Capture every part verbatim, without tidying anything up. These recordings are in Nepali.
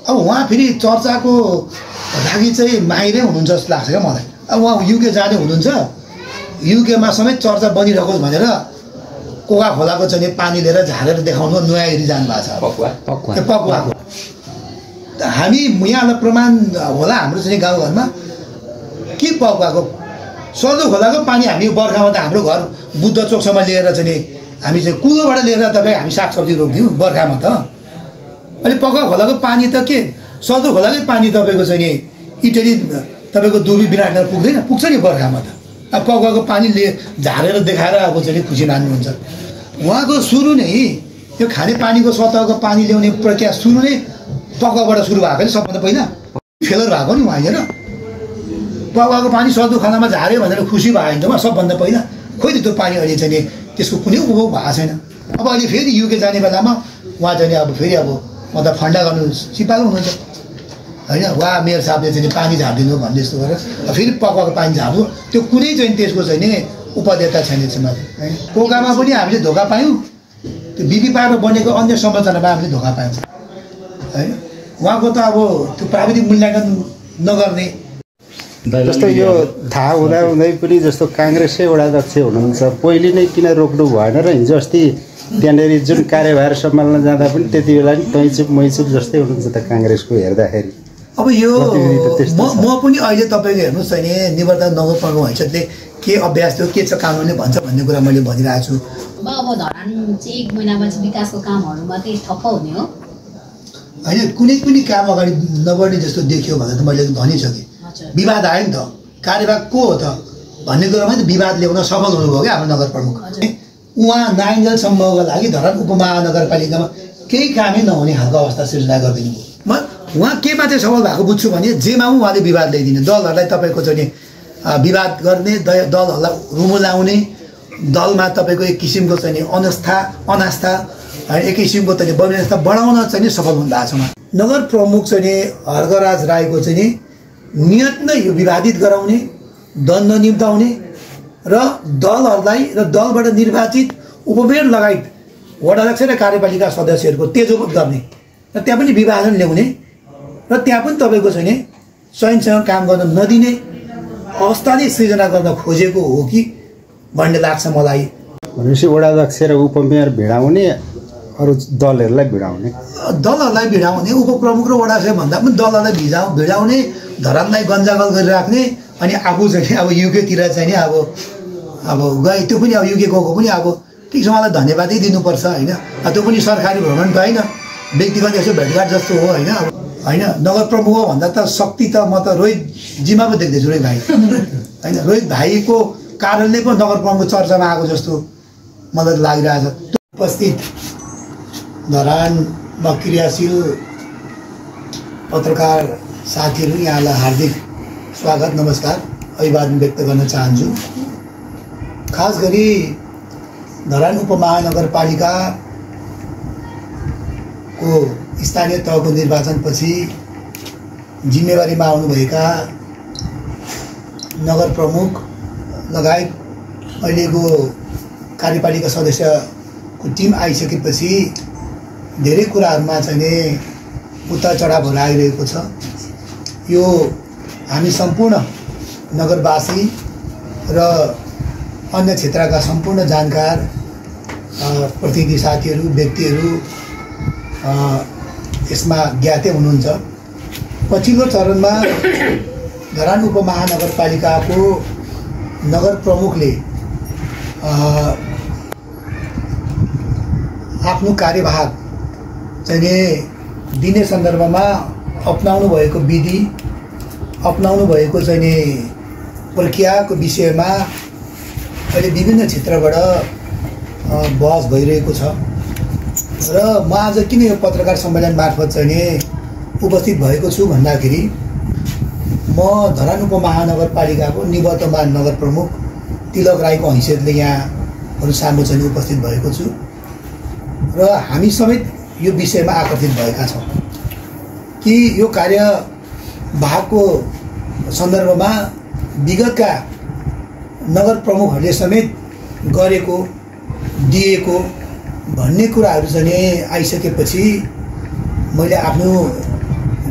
अब उहाँ फेरि चर्चाको लागि चाहिँ माहिरै हुनुहुन्छ जस्तो लाग्छ क्या मलाई। अब उहाँ युके जाने हुनुहुन्छ, युकेमा समेत चर्चा बनिरहेको भनेर कोका खोलाको चाहिँ पानी लिएर झारेर देखाउनु नुहाइरी जानुभएको छ। पकुवा पकुवा पकुवाको हामी यहाँलाई प्रमाण होला हाम्रो चाहिँ गाउँघरमा के पकुवाको सर्दो खोलाको पानी हामी बर्खामा त हाम्रो घर बुद्ध चोकसम्म लिएर चाहिँ हामी चाहिँ कुलोबाट लिएर तपाईँ हामी सागसब्जी रोप्थ्यौँ बर्खामा त। अहिले पकुवा खोलाको पानी त के सर्दो खोलाकै पानी तपाईँको चाहिँ नि इटली तपाईँको दुबी विराटनगर पुग्दैन, पुग्छ नि बर्खामा त। अब पकुवाको पानीले झारेर देखाएर अब चाहिँ खुसी मान्नुहुन्छ। उहाँको सुरु नै यो खाने पानीको सतहको पानी ल्याउने प्रक्रिया सुरु नै पकुवाबाट सुरु भएको नि सबभन्दा पहिला फेलर भएको नि उहाँ होइन। पकुवाको पानी सर्दो खानामा झार्यो भनेर खुसी भयो नि त उहाँ सबभन्दा पहिला। खोइ त त्यो पानी अहिले चाहिँ त्यसको कुनै उपभोग भएको छैन। अब अहिले फेरि युके जाने बेलामा उहाँ चाहिँ अब फेरि अब म त फन्डा गर्नु सिपालु हुनुहुन्छ होइन। उहाँ मेयर साहबले चाहिँ पानी झारिदिनु भन्ने जस्तो गरेर फेरि पकुवाको पानी झार्नु त्यो कुनै चाहिँ त्यसको चाहिँ नि उपदेयता छैन चाहिँ है। कोकामा पनि हामीले धोका पायौँ, त्यो बिबी पाएर बनेको अन्य संरचनामा हामीले धोका पायौँ होइन। उहाँको त अब त्यो प्राविधिक मूल्याङ्कन नगर्ने जस्तो यो थाहा हुँदा हुँदै पनि जस्तो काङ्ग्रेसकै वडा अध्यक्ष हुनुहुन्छ, पहिले नै किन रोक्नु भएन र हिजो अस्ति त्यहाँनिर जुन कार्यभार सम्हाल्न जाँदा पनि त्यति बेला नि तैँचुप मैचुप जस्तै हुनुहुन्छ त काङ्ग्रेसको हेर्दाखेरि। अब यो म म पनि अहिले तपाईँको हेर्नुहोस् चाहिँ निवर्तमान नगरपालिका हैसियतले के अभ्यास थियो के छ कानुनले भन्छ भन्ने कुरा मैले भनिरहेको छु। अब धरान चाहिँ एक महिनापछि विकासको कामहरू मात्रै ठप्प हुने हो होइन, कुनै पनि काम अगाडि नबढ्ने जस्तो देखियो भनेर त मैले भनिसकेँ। विवाद आयो नि त, कार्यभार को हो त भन्ने कुरामा त विवाद ल्याउन सफल हुनुभयो क्या हाम्रो नगर प्रमुख। उहाँ नाइन्जेलसम्मको लागि धरान उपमहानगरपालिकामा केही कामै नहुने खालको अवस्था सिर्जना गरिदिनु भयो। म उहाँ केमा चाहिँ सफल भएको बुझ्छु भने जेमा पनि उहाँले विवाद ल्याइदिने, दलहरूलाई तपाईँको चाहिँ विवाद गर्ने, दलहरूलाई रुमो लाउने, दलमा तपाईँको एक किसिमको चाहिँ अनास्था अनास्था एक किसिमको चाहिँ व्यवस्था बढाउन चाहिँ सफल हुनु भएको छ उहाँ। नगर प्रमुख चाहिँ हर्कराज राईको चाहिँ नियत नै यो विवादित गराउने, द्वन्द्व निम्ताउने र दलहरूलाई र दलबाट निर्वाचित उपमेयर लगायत वडाध्यक्ष र कार्यपालिका सदस्यहरूको तेजोवध गर्ने र त्यहाँ पनि विभाजन ल्याउने र त्यहाँ पनि तपाईँको चाहिँ स्वयंसँग काम गर्न नदिने अवस्थाले सृजना गर्न खोजेको हो कि भन्ने लाग्छ मलाई। भनेपछि वडाध्यक्ष र उपमेयर भिडाउने, अरू दलहरूलाई भिडाउने, दलहरूलाई भिडाउने, उपप्रमुख र वडाध्यक्ष भन्दा पनि दलहरूलाई भिजा भिडाउने, धरानलाई गन्जागल गरिराख्ने, अनि आफू चाहिँ अब युकेतिर चाहिँ नि अब अब गए त्यो पनि अब युके गएको पनि अब ठिक छ उहाँलाई धन्यवादै दिनुपर्छ होइन। त्यो पनि सरकारी भ्रमण त होइन, व्यक्तिगत यसो भेटघाट जस्तो हो होइन। अब होइन नगर प्रमुख हो भन्दा त शक्ति त म त रोहित जिम्मा पो देख्दैछु रोहित भाइ होइन। रोहित भाइको कारणले पो नगर प्रमुख चर्चामा आएको जस्तो मलाई लागिरहेछ। उपस्थित धरानमा क्रियाशील पत्रकार साथीहरू यहाँलाई हार्दिक स्वागत नमस्कार अभिवादन व्यक्त गर्न चाहन्छु। खास गरी धरान उपमहानगरपालिकाको स्थानीय तहको निर्वाचनपछि जिम्मेवारीमा आउनुभएका नगर प्रमुख लगायत अहिलेको कार्यपालिका सदस्यको टिम आइसकेपछि धेरै कुराहरूमा चाहिँ उतार चढावहरू आइरहेको छ। यो हामी सम्पूर्ण नगरवासी र अन्य क्षेत्रका सम्पूर्ण जानकार प्रतिनिधि साथीहरू व्यक्तिहरू यसमा ज्ञातै हुनुहुन्छ। पछिल्लो चरणमा धरान उपमहानगरपालिकाको नगर प्रमुखले आफ्नो कार्यभार चाहिँ दिने सन्दर्भमा अपनाउनु भएको विधि अपनाउनु भएको चाहिँ प्रक्रियाको विषयमा अहिले विभिन्न क्षेत्रबाट बहस भइरहेको छ र म आज किन यो पत्रकार सम्मेलन मार्फत चाहिँ उपस्थित भएको छु भन्दाखेरि म धरान उपमहानगरपालिकाको निवर्तमान नगर प्रमुख तिलक राईको हैसियतले यहाँहरू सामु चाहिँ उपस्थित भएको छु र हामी समेत यो विषयमा आकर्षित भएका छौँ कि यो कार्यभारको सन्दर्भमा विगतका नगर प्रमुखहरूले समेत गरेको दिएको भन्ने कुराहरू चाहिँ आइसकेपछि मैले आफ्नो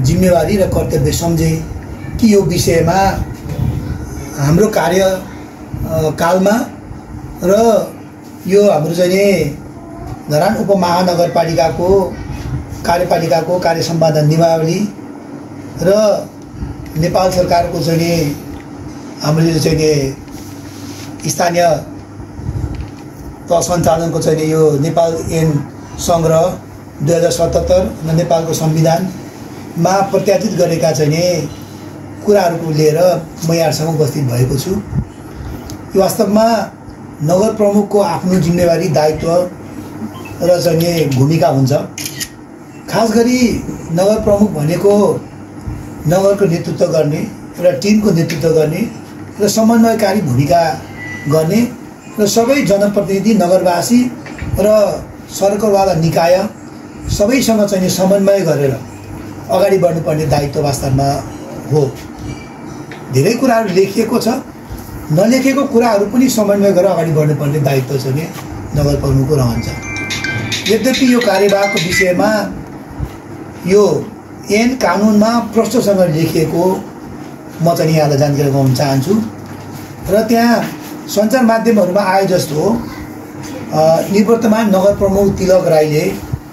जिम्मेवारी र कर्तव्य सम्झे कि यो विषयमा हाम्रो कार्य कालमा र यो हाम्रो चाहिँ धरान उपमहानगरपालिकाको कार्यपालिकाको कार्य सम्पादन नियमावली र नेपाल सरकारको चाहिँ हाम्रो चाहिँ स्थानीय तह सञ्चालनको चाहिँ यो नेपाल ऐन सङ्ग्रह दुई हजार सतहत्तर र नेपालको संविधानमा प्रत्याशित गरेका चाहिँ कुराहरूको लिएर म यहाँसँग उपस्थित भएको छु। यो वास्तवमा नगर प्रमुखको आफ्नो जिम्मेवारी दायित्व र चाहिँ भूमिका हुन्छ। खास गरी नगर प्रमुख भनेको नगरको नेतृत्व गर्ने एउटा टिमको नेतृत्व गर्ने र समन्वयकारी भूमिका गर्ने र सबै जनप्रतिनिधि नगरवासी र सरकारवाला निकाय सबैसँग चाहिँ समन्वय गरेर अगाडि बढ्नुपर्ने दायित्व वास्तवमा हो। धेरै कुराहरू लेखिएको छ, नलेखेको कुराहरू पनि समन्वय गरेर अगाडि बढ्नुपर्ने दायित्व चाहिँ नगर प्रमुखको रहन्छ। यद्यपि यो कार्यभारको विषयमा यो ऐन कानुनमा प्रष्टसँग लेखिएको म चाहिँ यहाँलाई जानकारी गराउन चाहन्छु र त्यहाँ सञ्चार माध्यमहरूमा आए जस्तो निवर्तमान नगर प्रमुख तिलक राईले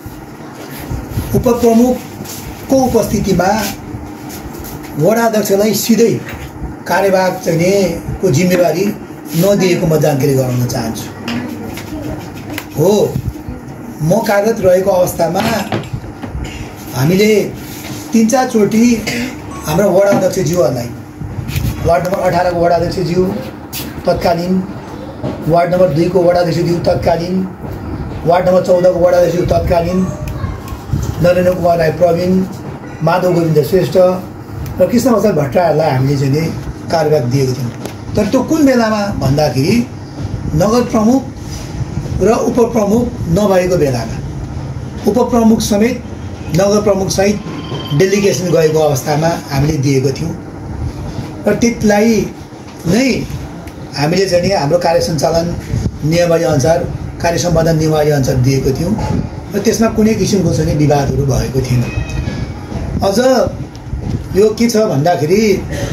उपप्रमुखको उपस्थितिमा वडा अध्यक्षलाई सिधै कार्यभार चाहिँ को जिम्मेवारी नदिएको म जानकारी गराउन चाहन्छु। हो, म कार्यरत रहेको अवस्थामा हामीले तीन चारचोटि हाम्रो वडा अध्यक्षज्यूहरूलाई वार्ड नम्बर अठारको वडा अध्यक्षज्यू तत्कालीन, वार्ड नम्बर दुईको वडा अध्यक्षज्यू तत्कालीन, वार्ड नम्बर चौधको वडा अध्यक्षज्यू तत्कालीन नरेन्द्र कुमार राई प्रवीण, माधव गोविन्द श्रेष्ठ र कृष्णप्रसाद भट्टराईलाई हामीले चाहिँ कार्यभार दिएको थियौँ। तर त्यो कुन बेलामा भन्दाखेरि नगर प्रमुख र उपप्रमुख नभएको बेलामा उपप्रमुख समेत नगर प्रमुख सहित डेलिगेसन गएको अवस्थामा हामीले दिएको थियौँ र त्यसलाई नै हामीले चाहिँ हाम्रो कार्य सञ्चालन नियमावली अनुसार कार्य सम्पादन नियमावली अनुसार दिएको थियौँ र त्यसमा कुनै किसिमको चाहिँ विवादहरू भएको थिएन। अझ यो के छ भन्दाखेरि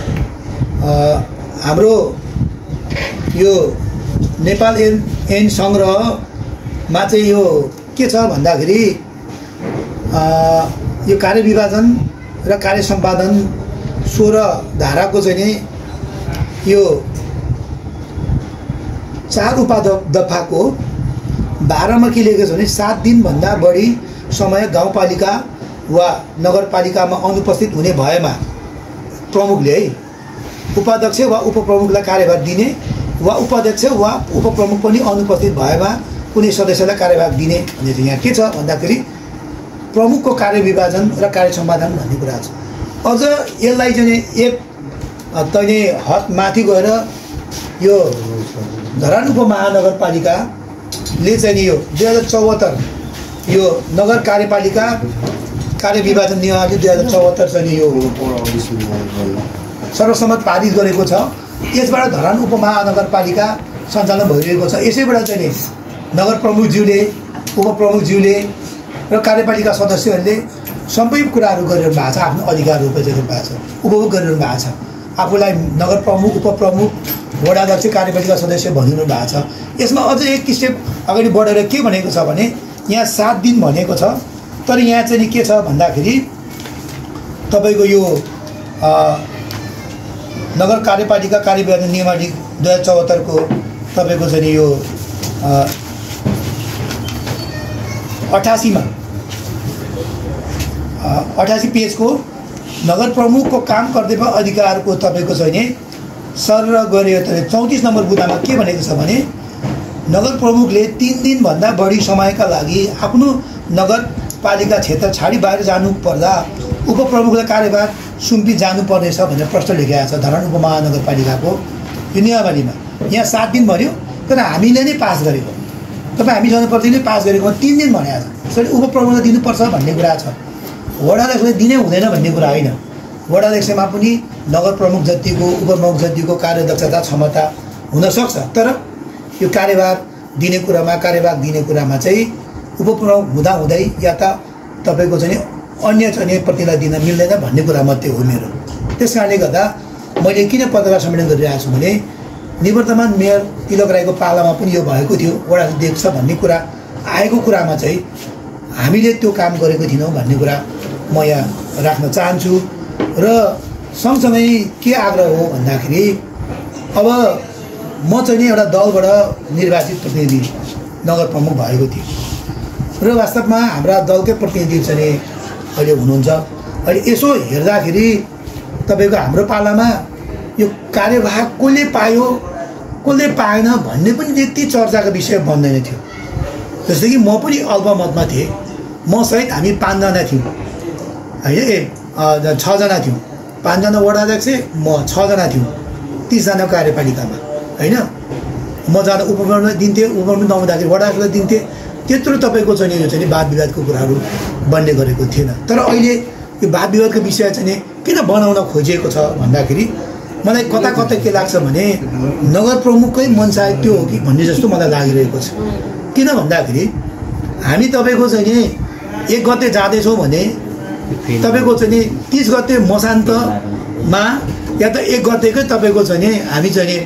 हाम्रो यो नेपाल ऐन ऐन सङ्ग्रहमा चाहिँ यो के छ भन्दाखेरि यो कार्य विभाजन र कार्य सम्पादन सोह्र धाराको चाहिँ यो चार उपदफाको बाह्रमा के लेखेको छ भने सात दिनभन्दा बढी समय गाउँपालिका वा नगरपालिकामा अनुपस्थित हुने भएमा प्रमुखले है उपाध्यक्ष वा उपप्रमुखलाई कार्यभार दिने वा उपाध्यक्ष वा उपप्रमुख पनि अनुपस्थित भएमा कुनै सदस्यलाई कार्यभार दिने भन्ने चाहिँ यहाँ के छ भन्दाखेरि प्रमुखको कार्य विभाजन र कार्य सम्पादन भन्ने कुरा छ। अझ यसलाई चाहिँ एक तैँले हद माथि गएर यो धरान उपमहानगरपालिकाले चाहिँ यो दुई हजार चौहत्तर यो नगर कार्यपालिका कार्य विभाजन नियमावली दुई हजार चौहत्तर चाहिँ यो सर्वसम्मत पारित गरेको छ। यसबाट धरान उपमहानगरपालिका सञ्चालन भइरहेको छ। यसैबाट चाहिँ नगर प्रमुखज्यूले उपप्रमुखज्यूले र कार्यपालिका सदस्यहरूले सबै कुराहरू गरिरहनु भएको छ, आफ्नो अधिकार रूपमा चाहिँ भएको छ, उपभोग गरिरहनु भएको छ। आफूलाई नगर प्रमुख उपप्रमुख वडा अध्यक्ष कार्यपालिका सदस्य भनिरहनु भएको छ। यसमा अझ एक स्टेप अगाडि बढेर के भनेको छ भने यहाँ सात दिन भनेको छ, तर यहाँ चाहिँ के छ भन्दाखेरि तपाईँको यो नगर कार्यपालिका कार्य विभाजन नियमावली दुई हजार चौहत्तरको तपाईँको चाहिँ यो अठासीमा अठासी पेजको नगर प्रमुखको काम कर्तव्य अधिकारको तपाईँको चाहिँ सर गऱ्यो त चौतिस नम्बर बुदामा के भनेको छ भने नगर प्रमुखले तिन दिनभन्दा बढी समयका लागि आफ्नो नगरपालिका क्षेत्र छाडी बाहिर जानु पर्दा उपप्रमुखलाई कार्यभार सुम्पी जानुपर्नेछ भनेर प्रश्न लेखेको छ धरान उपमहानगरपालिकाको यो नियमावलीमा। यहाँ सात दिन भन्यो, तर हामीले नै पास गरेको, तपाईँ हामी जनप्रतिनिधिले पास गरेको तिन दिन भनेको छ। त्यसरी उपप्रमुखलाई दिनुपर्छ भन्ने कुरा छ, वडा अध्यक्षले दिनै हुँदैन भन्ने कुरा होइन। वडा अध्यक्षमा पनि नगर प्रमुख जतिको उपप्रमुख जतिको कार्यदक्षता क्षमता हुनसक्छ, तर यो कार्यभार दिने कुरामा कार्यभार दिने कुरामा चाहिँ उपप्रमुख हुँदाहुँदै या त तपाईँको चाहिँ अन्य चाहिँ प्रतिनिधिलाई दिन मिल्दैन भन्ने कुरा मात्रै हो मेरो। त्यस कारणले गर्दा मैले किन पत्रकार सम्मेलन गरिरहेको छु भने निवर्तमान मेयर तिलक राईको पालामा पनि यो भएको थियो, वडा अध्यक्ष भन्ने कुरा आएको कुरामा चाहिँ हामीले त्यो काम गरेको थिएनौँ भन्ने कुरा म यहाँ राख्न चाहन्छु। र सँगसँगै के आग्रह हो भन्दाखेरि अब म चाहिँ नि एउटा दलबाट निर्वाचित प्रतिनिधि नगर प्रमुख भएको थिएँ र वास्तवमा हाम्रा दलकै प्रतिनिधि चाहिँ अहिले हुनुहुन्छ। अहिले यसो हेर्दाखेरि तपाईँको हाम्रो पालामा यो कार्यवाहक कसले पायो कसले पाएन भन्ने पनि त्यति चर्चाको विषय बन्दैन थियो। जस्तै कि म पनि अल्पमतमा थिएँ, म सहित हामी पाँचजना थियौँ होइन, ए छजना थियौँ, पाँचजना वडा अध्यक्ष म छजना थियौँ तिसजना कार्यपालिकामा होइन। म जाँदा उपप्रमुखलाई दिन्थेँ, उपप्रमुख नहुँदाखेरि वडा अध्यक्षलाई दिन्थेँ। त्यत्रो तपाईँको चाहिँ यो चाहिँ वाद विवादको कुराहरू बन्ने गरेको थिएन। तर अहिले यो वाद विवादको विषय चाहिँ किन बनाउन खोजिएको छ भन्दाखेरि मलाई कता कता के लाग्छ भने नगर प्रमुखकै मनसाय त्यो हो कि भन्ने जस्तो मलाई लागिरहेको छ। किन भन्दाखेरि हामी तपाईँको चाहिँ एक गते जाँदैछौँ भने तपाईँको चाहिँ तिस गते मसान्तमा या त एक गतेकै तपाईँको चाहिँ हामी चाहिँ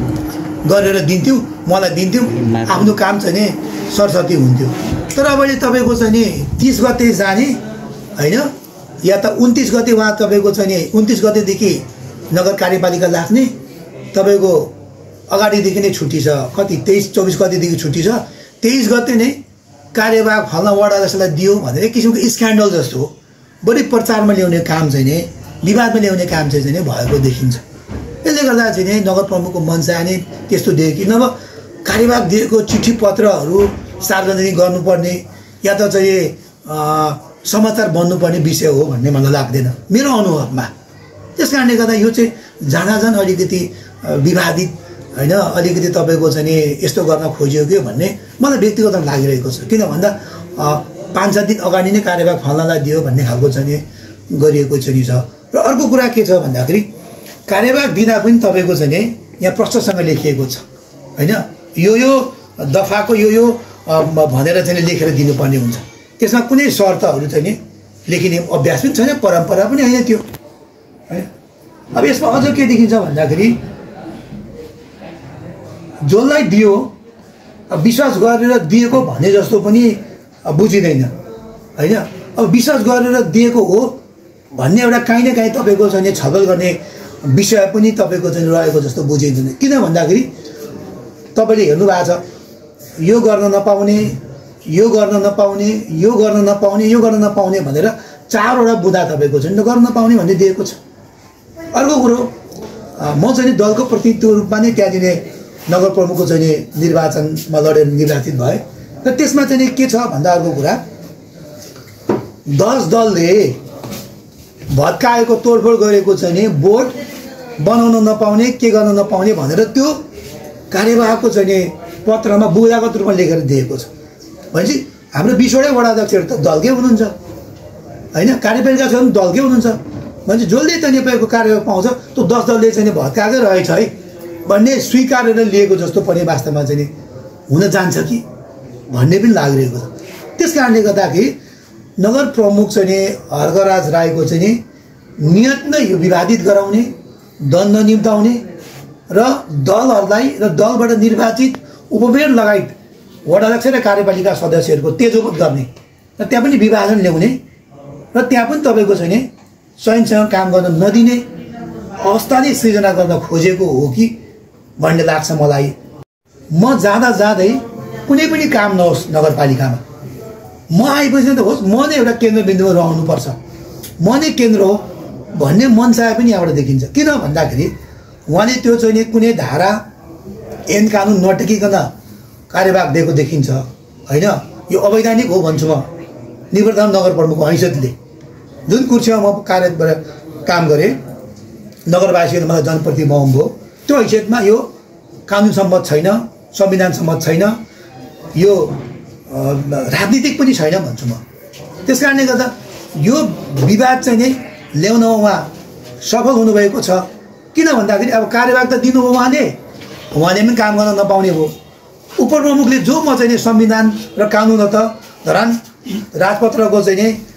गरेर दिन्थ्यौँ, मलाई दिन्थ्यौँ, आफ्नो काम चाहिँ सरस्वती हुन्थ्यो। तर अब तपाईँको चाहिँ तिस गते जाने होइन या त उन्तिस गते उहाँ तपाईँको चाहिँ उन्तिस गतेदेखि नगर कार्यपालिका लाग्ने, तपाईँको अगाडिदेखि नै छुट्टी छ, कति तेइस चौबिस गतेदेखि छुट्टी छ, तेइस गते नै कार्यवाहक फल्न वडा जसलाई दियो भनेर एक किसिमको स्क्यान्डल जस्तो बढी प्रचारमा ल्याउने काम चाहिँ नै विवादमा ल्याउने काम चाहिँ नै भएको देखिन्छ। यसले गर्दा चाहिँ नै नगर प्रमुखको मनसाय नै त्यस्तो दियो कि नभए कार्यवाहक दिएको चिठी पत्रहरू सार्वजनिक गर्नुपर्ने या त चाहिँ समाचार बन्नुपर्ने विषय हो भन्ने मलाई लाग्दैन मेरो अनुभवमा। त्यस कारणले गर्दा यो चाहिँ जानाजान अलिकति विवादित होइन, अलिकति तपाईँको चाहिँ यस्तो गर्न खोजियो कि भन्ने मलाई व्यक्तिगत लागिरहेको छ। किन भन्दा पाँच सात दिन अगाडि नै कार्यवाहक फल्नलाई दियो भन्ने खालको चाहिँ गरिएको चाहिँ छ। र अर्को कुरा के छ भन्दाखेरि कार्यवाहक दिँदा पनि तपाईँको चाहिँ यहाँ प्रश्नसँग लेखिएको छ होइन, यो यो दफाको यो यो भनेर चाहिँ लेखेर दिनुपर्ने हुन्छ। त्यसमा कुनै शर्तहरू चाहिँ लेखिने अभ्यास पनि छैन, परम्परा पनि होइन त्यो है। अब यसमा अझ के देखिन्छ भन्दाखेरि जसलाई दियो विश्वास गरेर दिएको भने जस्तो पनि बुझिँदैन होइन। अब विश्वास गरेर दिएको हो भन्ने एउटा काहीँ न काहीँ तपाईँको चाहिँ छलफल गर्ने विषय पनि तपाईँको चाहिँ रहेको जस्तो बुझिँदैन। किन भन्दाखेरि तपाईँले हेर्नु भएको छ यो गर्न नपाउने, यो गर्न नपाउने, यो गर्न नपाउने, यो गर्न नपाउने भनेर चारवटा बुँदा तपाईँको चाहिँ गर्न नपाउने भन्ने दिएको छ। अर्को कुरो म चाहिँ दलको प्रतिनिधित्व रूपमा नै त्यहाँनिर नगर प्रमुखको चाहिँ निर्वाचनमा लडेर निर्वाचित भए र त्यसमा चाहिँ के छ भन्दा अर्को कुरा दस दलले भत्काएको तोडफोड गरेको चाहिँ बोर्ड बनाउन नपाउने, के गर्न नपाउने भनेर त्यो कार्यवाहकको चाहिँ पत्रमा बुदागत रूपमा लेखेर दिएको छ। भनेपछि हाम्रो बिसवटै वडा अध्यक्षहरू त दलकै हुनुहुन्छ होइन, कार्यपालिका छ भने दलकै हुनुहुन्छ। भनेपछि जसले चाहिँ तपाईँको कार्यवाहक पाउँछ त्यो दस दलले चाहिँ भत्काएकै रहेछ है भन्ने स्वीकारेर लिएको जस्तो पनि वास्तवमा चाहिँ हुन जान्छ कि भन्ने पनि लागिरहेको छ। त्यस कारणले गर्दाखेरि नगर प्रमुख चाहिँ हर्कराज राईको चाहिँ नियत नै यो विवादित गराउने, दण्ड निम्ताउने र दलहरूलाई र दलबाट निर्वाचित उपमेयर लगायत वडा अध्यक्ष र कार्यपालिका सदस्यहरूको तेजोवध गर्ने र त्यहाँ पनि विभाजन ल्याउने र त्यहाँ पनि तपाईँको चाहिँ स्वयंसँग काम गर्न नदिने अवस्था नै सृजना गर्न खोजेको हो कि भन्ने लाग्छ मलाई। म जाँदा जाँदै कुनै पनि काम नहोस् नगरपालिकामा, म आएपछि त होस्, म नै एउटा केन्द्रबिन्दुमा रहनुपर्छ, म नै केन्द्र हो भन्ने मनसाय पनि यहाँबाट देखिन्छ। किन भन्दाखेरि उहाँले त्यो चाहिँ कुनै धारा ऐन कानुन नटेकिकन कार्यवाहक दिएको देखिन्छ होइन। यो अवैधानिक हो भन्छु म निवर्तमान नगर प्रमुखको हैसियतले, जुन कुर्सीमा म कार्यबाट काम गरेँ, नगरवासीहरूले मलाई जनप्रतिनिधि बनाउनु भयो, त्यो हैसियतमा यो कानुन सम्मत छैन, संविधान सम्मत छैन, यो राजनीतिक पनि छैन भन्छु म। त्यस कारणले गर्दा यो विवाद चाहिँ नै ल्याउनमा उहाँ सफल हुनुभएको छ। किन भन्दाखेरि अब कार्यवाहक त दिनुभयो उहाँले, उहाँले पनि काम गर्न नपाउने भयो। उपप्रमुखले जो म चाहिँ संविधान र कानुन त धरान राजपत्रको चाहिँ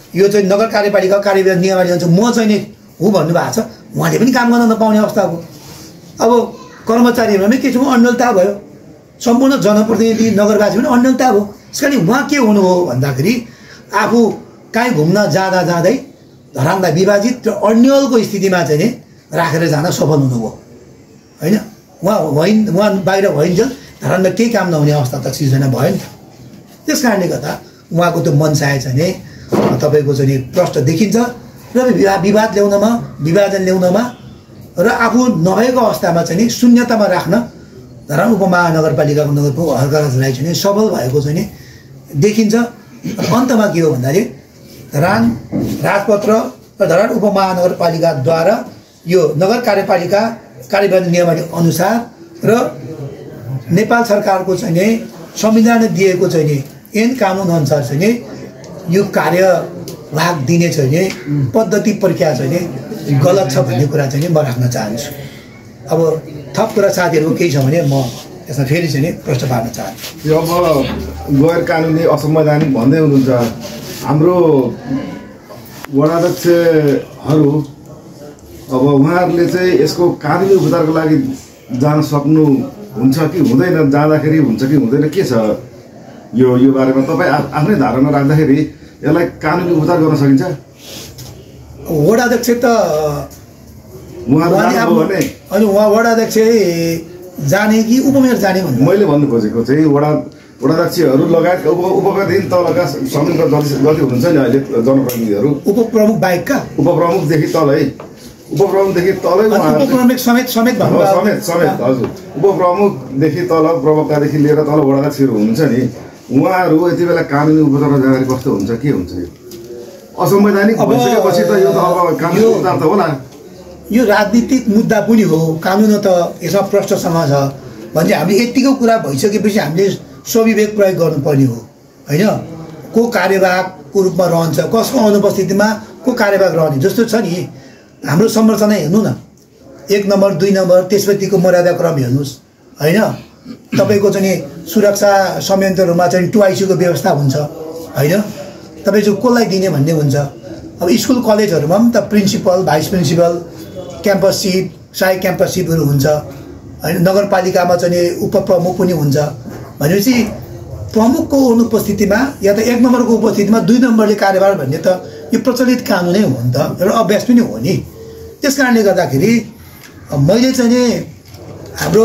यो चाहिँ नगर कार्यपालिका कार्यविधान नियमावली अनुसार म चाहिँ नि हो भन्नुभएको छ, उहाँले पनि काम गर्न नपाउने अवस्था हो। अब कर्मचारीहरूमा के छ अन्यलता भयो, सम्पूर्ण जनप्रतिनिधि नगरवासी पनि अन्यलता भयो। त्यस कारण उहाँ के हुनु हो भन्दाखेरि आफू काहीँ घुम्न जाँदा जाँदै धरानलाई विभाजित र अन्यलको स्थितिमा चाहिँ नि राखेर जान सफल हुनुभयो होइन। उहाँ होइन उहाँ बाहिर भइन्जेल धरानमा केही काम नहुने अवस्था त सिर्जना भयो नि त। त्यस कारणले गर्दा उहाँको त्यो मनसाय चाहिँ नि तपाईँको चाहिँ प्रष्ट देखिन्छ र विवाद ल्याउनमा विभाजन ल्याउनमा र आफू नभएको अवस्थामा चाहिँ नि शून्यतामा राख्न धरान उपमहानगरपालिकाको नगर प्रमुख हर्कराजलाई चाहिँ सफल भएको चाहिँ नि देखिन्छ। अन्तमा के हो भन्दाखेरि धरान राजपत्र र धरान उपमहानगरपालिकाद्वारा यो नगर कार्यपालिका कार्यविधान नियमावली अनुसार र नेपाल सरकारको चाहिँ नि संविधानले दिएको चाहिँ नि ऐन कानुन अनुसार चाहिँ नि यो कार्यभाग दिने चाहिँ नि पद्धति प्रक्रिया चाहिँ नि गलत छ भन्ने कुरा चाहिँ नि म राख्न चाहन्छु। अब थप कुरा साथीहरूको केही छ भने म यसमा फेरि चाहिँ नि प्रश्न पार्न चाहन्छु। यो अब गैर कानुनी असंवैधानिक भन्दै हुनुहुन्छ, हाम्रो वडाध्यक्षहरू अब उहाँहरूले चाहिँ यसको कानुनी उपचारको लागि जान सक्नु हुन्छ कि हुँदैन, जाँदाखेरि हुन्छ कि हुँदैन, के छ यो यो बारेमा तपाईँ आफ्नै धारणा राख्दाखेरि यसलाई कानुनी उपचार गर्न सकिन्छ? वडाध्यक्ष त उहाँले भने अनि उहाँ वडाध्यक्ष जाने कि उपमेयर जाने भन्नु मैले भन्नु खोजेको चाहिँ वडा वडाध्यक्षहरू लगायत उप उपप्रमुखदेखि तलका समितिका जति जति हुनुहुन्छ नि अहिले जनप्रतिनिधिहरू, उपप्रमुख बाहेकका उपप्रमुखदेखि तलै उपप्रमुखदेखि तलै उपप्रमुख समेत समेत समेत समेत हजुर उपप्रमुखदेखि तल प्रवक्तादेखि लिएर तल वडाध्यक्षहरू हुनुहुन्छ नि, उहाँहरू यति बेला कानुनी उपचार जाँदाखेरि कस्तो हुन्छ, के हुन्छ? यो असंवैधानिक भइसकेपछि त यो त अब कानुनी उपचार त होला। यो राजनीतिक मुद्दा पनि हो, कानुन त यसमा प्रश्नसँग छ भने हामीले यतिको कुरा भइसकेपछि हामीले स्वविवेक प्रयोग गर्नुपर्ने हो होइन। को कार्यवाहकको रूपमा रहन्छ, कसको अनुपस्थितिमा को कार्यवाहक रहने जस्तो छ नि। हाम्रो संरचना हेर्नु न, एक नम्बर दुई नम्बर त्यसपछिको मर्यादाक्रम हेर्नुहोस् होइन। तपाईँको चाहिँ सुरक्षा संयन्त्रहरूमा चाहिँ टु आइसीको व्यवस्था हुन्छ होइन। तपाईँ चाहिँ कसलाई दिने भन्ने हुन्छ। अब स्कुल कलेजहरूमा पनि त प्रिन्सिपल, भाइस प्रिन्सिपल, क्याम्पस सिप, सहायक क्याम्पस सिपहरू हुन्छ होइन। नगरपालिकामा चाहिँ उपप्रमुख पनि हुन्छ भनेपछि प्रमुखको अनुपस्थितिमा या त एक नम्बरको उपस्थितिमा दुई नम्बरले कार्यभार भन्ने त यो प्रचलित कानुनै हो नि त, एउटा अभ्यास पनि हो नि। त्यस कारणले गर्दाखेरि मैले चाहिँ नि हाम्रो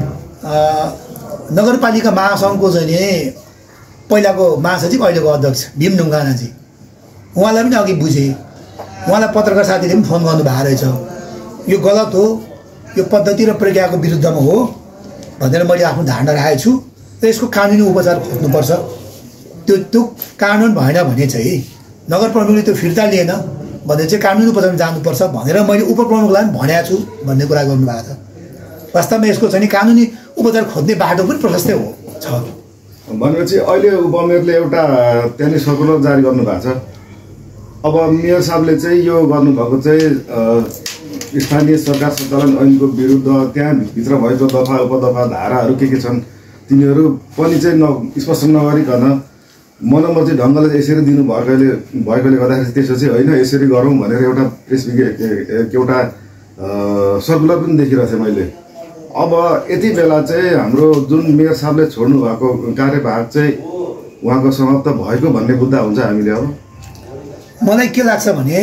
नगरपालिका महासङ्घको चाहिँ नि पहिलाको महासचिव अहिलेको अध्यक्ष भीम ढुङ्गानाजी, उहाँलाई पनि अघि बुझेँ। उहाँलाई पत्रकार साथीले पनि फोन गर्नुभएको रहेछ, यो गलत हो, यो पद्धति र प्रक्रियाको विरुद्धमा हो भनेर मैले आफ्नो धारणा राखेको छु र यसको कानुनी उपचार खोज्नुपर्छ। त्यो त्यो कानुन भएन भने चाहिँ नगर प्रमुखले त्यो फिर्ता लिएन भने चाहिँ कानुनी उपचारमा जानुपर्छ भनेर मैले उपप्रमुखलाई पनि भनेको छु भन्ने कुरा गर्नुभएको छ। वास्तवमा यसको चाहिँ कानुनी उपचार खोज्ने बाटो पनि प्रशस्तै हो छ भनेपछि अहिले उपमेयरले एउटा त्यहाँनिर सर्कुलर जारी गर्नुभएको छ। अब मेयर साहबले चाहिँ यो गर्नुभएको चाहिँ स्थानीय सरकार सञ्चालन ऐनको विरुद्ध त्यहाँभित्र भएको दफा उपदफा धाराहरू के के छन् तिनीहरू पनि चाहिँ न स्पष्ट नगरिकन मनोमर्जी ढङ्गले यसरी दिनु भएकोले भएकोले गर्दाखेरि त्यसो चाहिँ होइन यसरी गरौँ भनेर एउटा प्रेस एउटा सर्कुलर पनि देखिरहेको थिएँ मैले। अब यति बेला चाहिँ हाम्रो जुन मेयर साहबले छोड्नु भएको कार्यभाग चाहिँ उहाँको समाप्त भएको भन्ने बुझ्दा हुन्छ हामीले। अब मलाई के लाग्छ भने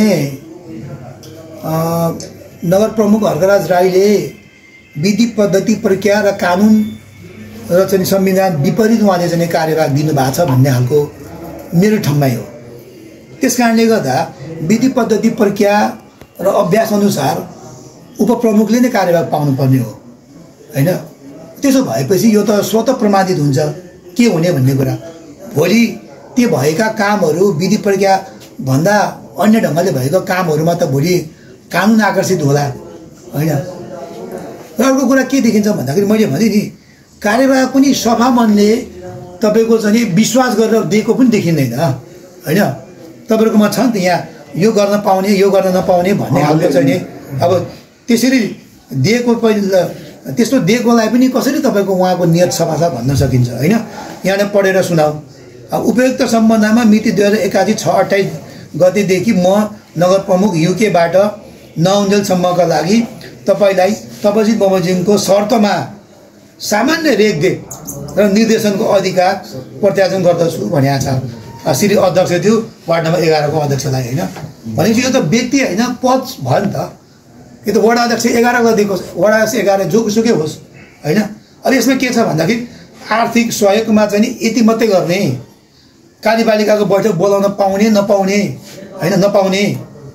नगर प्रमुख हर्कराज राईले विधि पद्धति प्रक्रिया र कानुन र चाहिँ संविधान विपरीत उहाँले चाहिँ कार्यभाग दिनुभएको छ भन्ने खालको मेरो ठम्माइ हो। त्यस कारणले गर्दा विधि पद्धति प्रक्रिया र अभ्यास अनुसार उपप्रमुखले नै कार्यभाग पाउनुपर्ने हो होइन। त्यसो भएपछि यो त स्वतः प्रमाणित हुन्छ के हुने भन्ने कुरा। भोलि त्यो भएका कामहरू विधि प्रक्रिया भन्दा अन्य ढङ्गले भएको कामहरूमा त भोलि कानुन आकर्षित होला होइन। र अर्को कुरा के देखिन्छ भन्दाखेरि मैले भने नि कार्यवाहक पनि सफा मनले तपाईँको चाहिँ विश्वास गरेर दिएको पनि देखिँदैन होइन। तपाईँहरूकोमा छ नि त यहाँ यो गर्न पाउने यो गर्न नपाउने भन्ने खालको चाहिँ नि अब त्यसरी दिएको पहिला त्यस्तो दिएकोलाई पनि कसरी तपाईँको उहाँको नियत सफा छ भन्न सकिन्छ होइन। यहाँले पढेर सुनाऊ। अब उपयुक्त सम्बन्धमा मिति दुई हजार एकासी छ अट्ठाइस गतेदेखि म नगर प्रमुख युकेबाट नआउन्जेलसम्मका लागि तपाईँलाई तपसी बमोजिमको शर्तमा सामान्य रेखदेख र निर्देशनको अधिकार प्रत्यार्जन गर्दछु भनेको छ श्री अध्यक्ष थियो वार्ड नम्बर एघारको अध्यक्षलाई होइन भनेपछि यो त व्यक्ति होइन पद भयो नि त यो त वडा अध्यक्ष एघार गरिदिएको वडा अध्यक्ष एघार जोसुकै होस् होइन। अब यसमा के छ भन्दाखेरि आर्थिक सहयोगमा चाहिँ नि यति मात्रै गर्ने कार्यपालिकाको बैठक बोलाउन पाउने नपाउने होइन नपाउने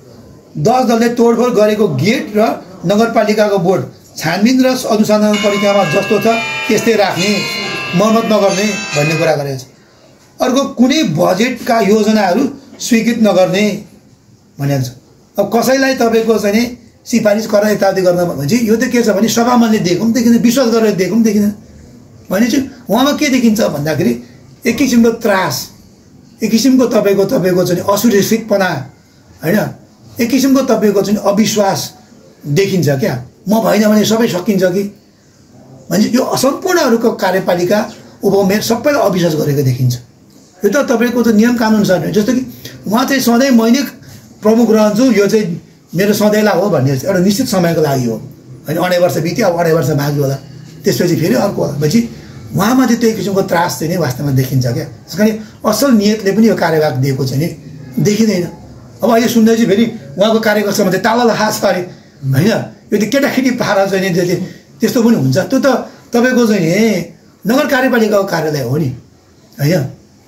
दस दलले तोडफोड गरेको गेट र नगरपालिकाको बोर्ड छानबिन र अनुसन्धान प्रक्रियामा जस्तो छ त्यस्तै राख्ने मर्मत नगर्ने भन्ने कुरा गरेको छ। अर्को कुनै बजेटका योजनाहरू स्वीकृत नगर्ने भनेको छ। अब कसैलाई तपाईँको चाहिँ नि सिफारिस गरेर यताउति गर्न भनेपछि यो त के छ भने सभामानले दिएको पनि देखिँदैन विश्वास गरेर दिएको पनि देखिँदैन भनेपछि उहाँमा के देखिन्छ भन्दाखेरि एक किसिमको त्रास एक किसिमको तपाईँको तपाईँको चाहिँ असुरक्षितपना होइन एक किसिमको तपाईँको चाहिँ अविश्वास देखिन्छ क्या म भएन भने सबै सकिन्छ कि भने यो सम्पूर्णहरूको कार्यपालिका उपमेयर सबैलाई अविश्वास गरेको देखिन्छ। यो त तपाईँको त नियम कानुन छ जस्तो कि उहाँ चाहिँ सधैँ मैं नै प्रमुख रहन्छु यो चाहिँ मेरो सधैँलाई हो भन्ने एउटा निश्चित समयको लागि हो होइन अढाई वर्ष बित्यो अब अढाई वर्ष माग्यो होला त्यसपछि फेरि अर्को होला भनेपछि उहाँमा चाहिँ त्यही किसिमको त्रास चाहिँ नै वास्तवमा देखिन्छ क्या। त्यस कारण असल नियतले पनि यो कार्यभाग दिएको चाहिँ नि देखिँदैन। अब अहिले सुन्दैछु फेरि उहाँको कार्यकर्तामा चाहिँ ताला लखा छ अरे होइन यो त केटाकेटी पारा चाहिँ नि त्यस्तो पनि हुन्छ त्यो त तपाईँको चाहिँ नि नगर कार्यपालिकाको कार्यालय हो नि होइन।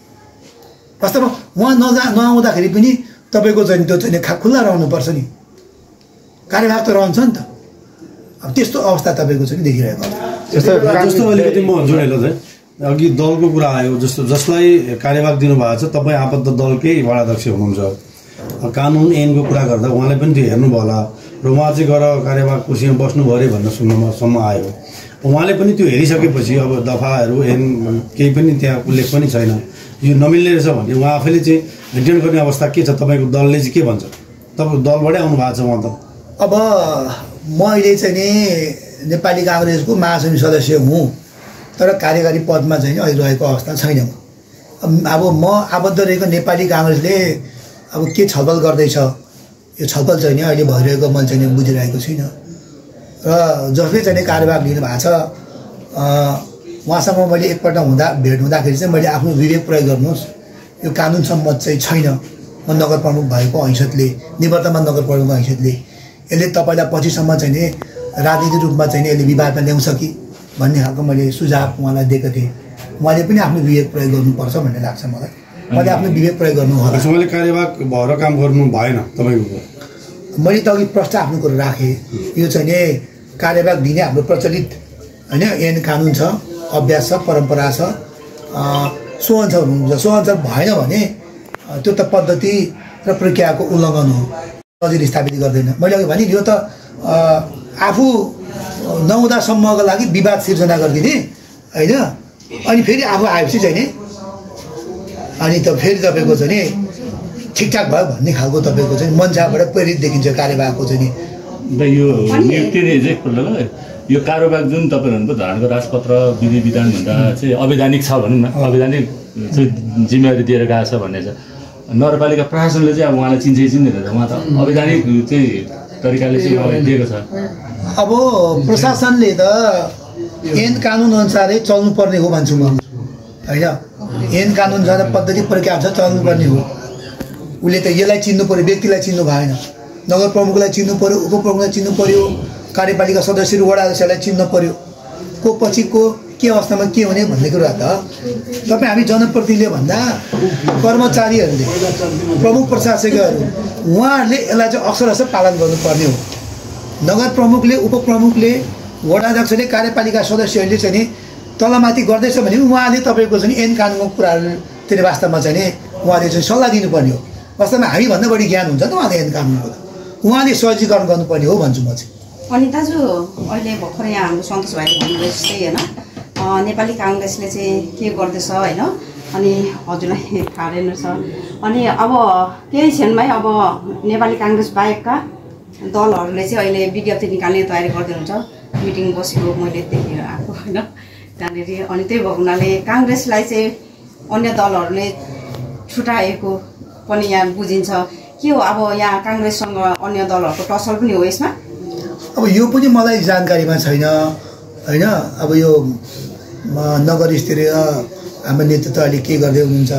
वास्तवमा उहाँ नजा नआउँदाखेरि पनि तपाईँको चाहिँ त्यो चाहिँ खुल्ला रहनुपर्छ नि कार्यभाग त रहन्छ नि त। अब त्यस्तो अवस्था तपाईँको चाहिँ देखिरहेको जस्तो जस्तो अलिकति म जोडेर चाहिँ अघि दलको कुरा आयो जस्तो जसलाई कार्यभाग दिनुभएको छ तपाईँ आबद्ध दलकै वडाध्यक्ष हुनुहुन्छ कानुन ऐनको कुरा गर्दा उहाँले पनि त्यो हेर्नुभयो होला र उहाँ चाहिँ गएर कार्यभाग कुर्सीमा बस्नुभयो अरे भन्ने सुन्नसम्म आयो। उहाँले पनि त्यो हेरिसकेपछि अब दफाहरू ऐन केही पनि त्यहाँ उल्लेख पनि छैन यो नमिल्ने रहेछ भने उहाँ आफैले चाहिँ मेन्टेन गर्ने अवस्था के छ तपाईँको दलले चाहिँ के भन्छ तपाईँको दलबाटै आउनु भएको छ उहाँ त। अब म अहिले चाहिँ नि नेपाली काङ्ग्रेसको महासमिति सदस्य हुँ तर कार्यकारी पदमा चाहिँ अहिले रहेको अवस्था छैन म। अब म आबद्ध रहेको नेपाली काङ्ग्रेसले अब के छलफल गर्दैछ यो छलफल चाहिँ नि अहिले भइरहेको मैले चाहिँ बुझिरहेको छुइनँ र जसले चाहिँ कार्यभाग लिनु भएको छ उहाँसँग मैले एकपल्ट हुँदा भेट हुँदाखेरि चाहिँ मैले आफ्नो विवेक प्रयोग गर्नुहोस् यो कानुन सम्मत चाहिँ छैन। म नगर प्रमुख भएको हैसियतले निवर्तमान नगर प्रमुखको हैसियतले यसले तपाईँलाई पछिसम्म चाहिँ नि राजनीतिक रूपमा चाहिँ यसले विवादमा ल्याउँछ कि भन्ने खालको मैले सुझाव उहाँलाई दिएको थिएँ। उहाँले पनि आफ्नो विवेक प्रयोग गर्नुपर्छ भन्ने लाग्छ मलाई। मैले आफ्नो विवेक प्रयोग गर्नु होला। मैले कार्यभाग भएर काम गर्नु भएन तपाईँको मैले त अघि प्रश्न आफ्नो कुरो राखेँ यो चाहिँ नि कार्यभाग दिने हाम्रो प्रचलित होइन ऐन कानुन छ अभ्यास छ परम्परा छ सो अनुसार हुनुहुन्छ सो अनुसार भएन भने त्यो त पद्धति र प्रक्रियाको उल्लङ्घन हो सजिलो स्थापित गर्दैन। मैले अघि भने यो त आफू नहुँदासम्मको लागि विवाद सिर्जना गरिदिने होइन अनि फेरि आफू आएपछि चाहिँ नि अनि त फेरि तपाईँको चाहिँ नि ठिकठाक भयो भन्ने खालको तपाईँको चाहिँ मन्छाबाट प्रेरित देखिन्छ कार्यभागको चाहिँ नि यो नियुक्तिले चाहिँ यो कारोबार जुन तपाईँहरूको धरानको राजपत्र विधि विधान भन्दा चाहिँ अवैधानिक छ भनौँ न अवैधानिक चाहिँ जिम्मेवारी दिएर गएको छ भन्ने छ। नगरपालिका प्रशासनले चाहिँ अब उहाँलाई चिन्छै चिन्दैन उहाँ त अवैधानिक चाहिँ तरिकाले चाहिँ उहाँलाई दिएको छ। अब प्रशासनले त ऐन कानुन अनुसारै चल्नुपर्ने हो भन्छु म होइन ऐन कानुन छ पद्धति प्रक्रिया छ चल्नुपर्ने हो। उसले त यसलाई चिन्नु पऱ्यो व्यक्तिलाई चिन्नु भएन नगर प्रमुखलाई चिन्नु पऱ्यो उपप्रमुखलाई चिन्नु पऱ्यो कार्यपालिका सदस्यहरू वडा अध्यक्षलाई चिन्नु पऱ्यो को पछि को के अवस्थामा के हुने भन्ने कुरा त तपाईँ हामी जनप्रतिनिधिले भन्दा कर्मचारीहरूले प्रमुख प्रशासकहरू उहाँहरूले यसलाई चाहिँ अक्षरशः पालन गर्नुपर्ने हो। नगर प्रमुखले उपप्रमुखले वडा अध्यक्षले कार्यपालिका सदस्यहरूले चाहिँ नि तलमाथि गर्दैछ भने उहाँले तपाईँको चाहिँ ऐन कानुनको कुराहरू त्यसले वास्तवमा चाहिँ नि उहाँले चाहिँ सल्लाह दिनुपर्ने हो। वास्तवमा हामीभन्दा बढी ज्ञान हुन्छ त उहाँले ऐन कानुनको त उहाँले सहजीकरण गर्नुपर्ने हो भन्छु म चाहिँ। अनि दाजु अहिले भर्खर यहाँ हाम्रो सन्तोष भाइले भन्नुभयो जस्तै होइन नेपाली काङ्ग्रेसले चाहिँ के गर्दैछ होइन अनि हजुरलाई थाहा रहेनछ अनि अब केही क्षणमै अब नेपाली काङ्ग्रेस बाहेकका दलहरूले चाहिँ अहिले विज्ञप्ति निकाल्ने तयारी गर्दै हुन्छ मिटिङ बसेको मैले देखेर आएको होइन त्यहाँनिर अनि त्यही भएको हुनाले काङ्ग्रेसलाई चाहिँ अन्य दलहरूले छुटाएको पनि यहाँ बुझिन्छ के हो अब यहाँ काङ्ग्रेससँग अन्य दलहरूको टसल पनि हो यसमा? अब यो पनि मलाई जानकारीमा छैन होइन। अब यो नगर स्तरीय हाम्रो नेतृत्व अहिले के गर्दै हुनुहुन्छ,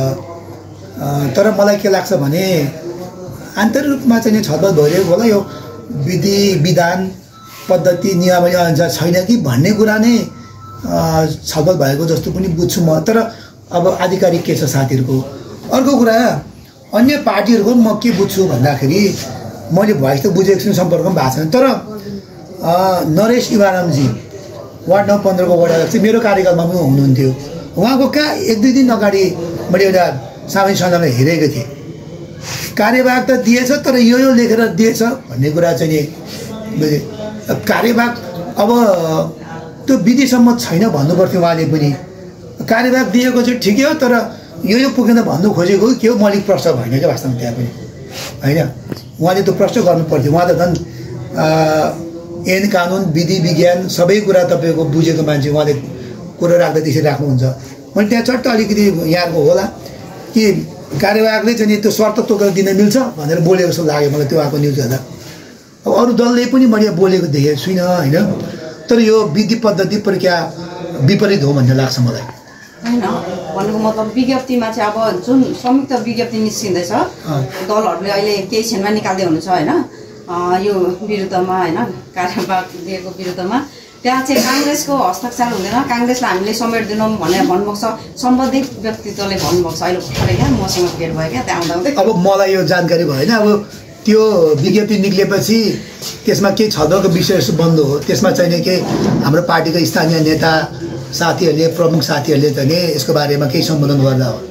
तर मलाई के लाग्छ भने आन्तरिक रूपमा चाहिँ छलफल भइरहेको होला। यो विधि विधान पद्धति नियमावली अनुसार छैन कि भन्ने कुरा नै छलफल भएको जस्तो पनि बुझ्छु म। तर अब आधिकारिक के छ साथीहरूको। अर्को कुरा अन्य पार्टीहरूको म के बुझ्छु भन्दाखेरि मैले भोइस त बुझेको छु, सम्पर्क पनि भएको छैन, तर नरेश इवारामजी वार्ड नम्बर पन्ध्रको वडा अध्यक्ष मेरो कार्यकालमा पनि हुनुहुन्थ्यो। उहाँको कहाँ एक दुई दिन अगाडि मैले एउटा सामाजिक सञ्जालमा हेरेको थिएँ, कार्यभाग त दिएछ तर यो यो लेखेर दिएछ भन्ने कुरा चाहिँ नि बुझेँ। कार्यभाग अब त्यो विधिसम्म छैन भन्नुपर्थ्यो उहाँले पनि। कार्यभाग दिएको चाहिँ ठिकै हो, तर यो यो पुगेन भन्नु खोजेको के हो मौलिक प्रश्न भएन क्या वास्तवमा त्यहाँ पनि होइन। उहाँले त्यो प्रश्न गर्नु पर्थ्यो। उहाँ त झन् ऐन कानुन विधि विज्ञान सबै कुरा तपाईँको बुझेको मान्छे, उहाँले कुरो राख्दा त्यसरी राख्नुहुन्छ। मैले त्यहाँ चट्ट अलिकति यहाँको होला कि कार्यवाहकले चाहिँ त्यो शर्त तोकेर दिन मिल्छ भनेर बोलेको जस्तो लाग्यो मलाई त्यो आएको न्युज हेर्दा। अब अरू दलले पनि मैले बोलेको देखेको छुइनँ होइन, तर यो विधि पद्धति प्रक्रिया विपरीत हो भन्ने लाग्छ मलाई होइन। भन्नुको मतलब विज्ञप्तिमा चाहिँ अब जुन संयुक्त विज्ञप्ति निस्किँदैछ दलहरूले अहिले केही क्षणमा निकाल्दै हुनुहुन्छ होइन, यो विरुद्धमा होइन कार्यभाग दिएको विरुद्धमा त्यहाँ चाहिँ काङ्ग्रेसको हस्ताक्षर हुँदैन, काङ्ग्रेसलाई हामीले समेट्दैनौँ भनेर भन्नुभएको छ। सम्बन्धित व्यक्तित्वले भन्नुभएको छ अहिले भर्खरै क्या मसँग भेट भयो क्या त्यहाँ आउँदा आउँदै। अब मलाई यो जानकारी भएन। अब त्यो विज्ञप्ति निक्लेपछि त्यसमा केही छलफलको विषय बन्द हो। त्यसमा चाहिँ के हाम्रो पार्टीको स्थानीय नेता साथीहरूले प्रमुख साथीहरूले चाहिँ यसको बारेमा केही सम्बोधन गर्दा हो।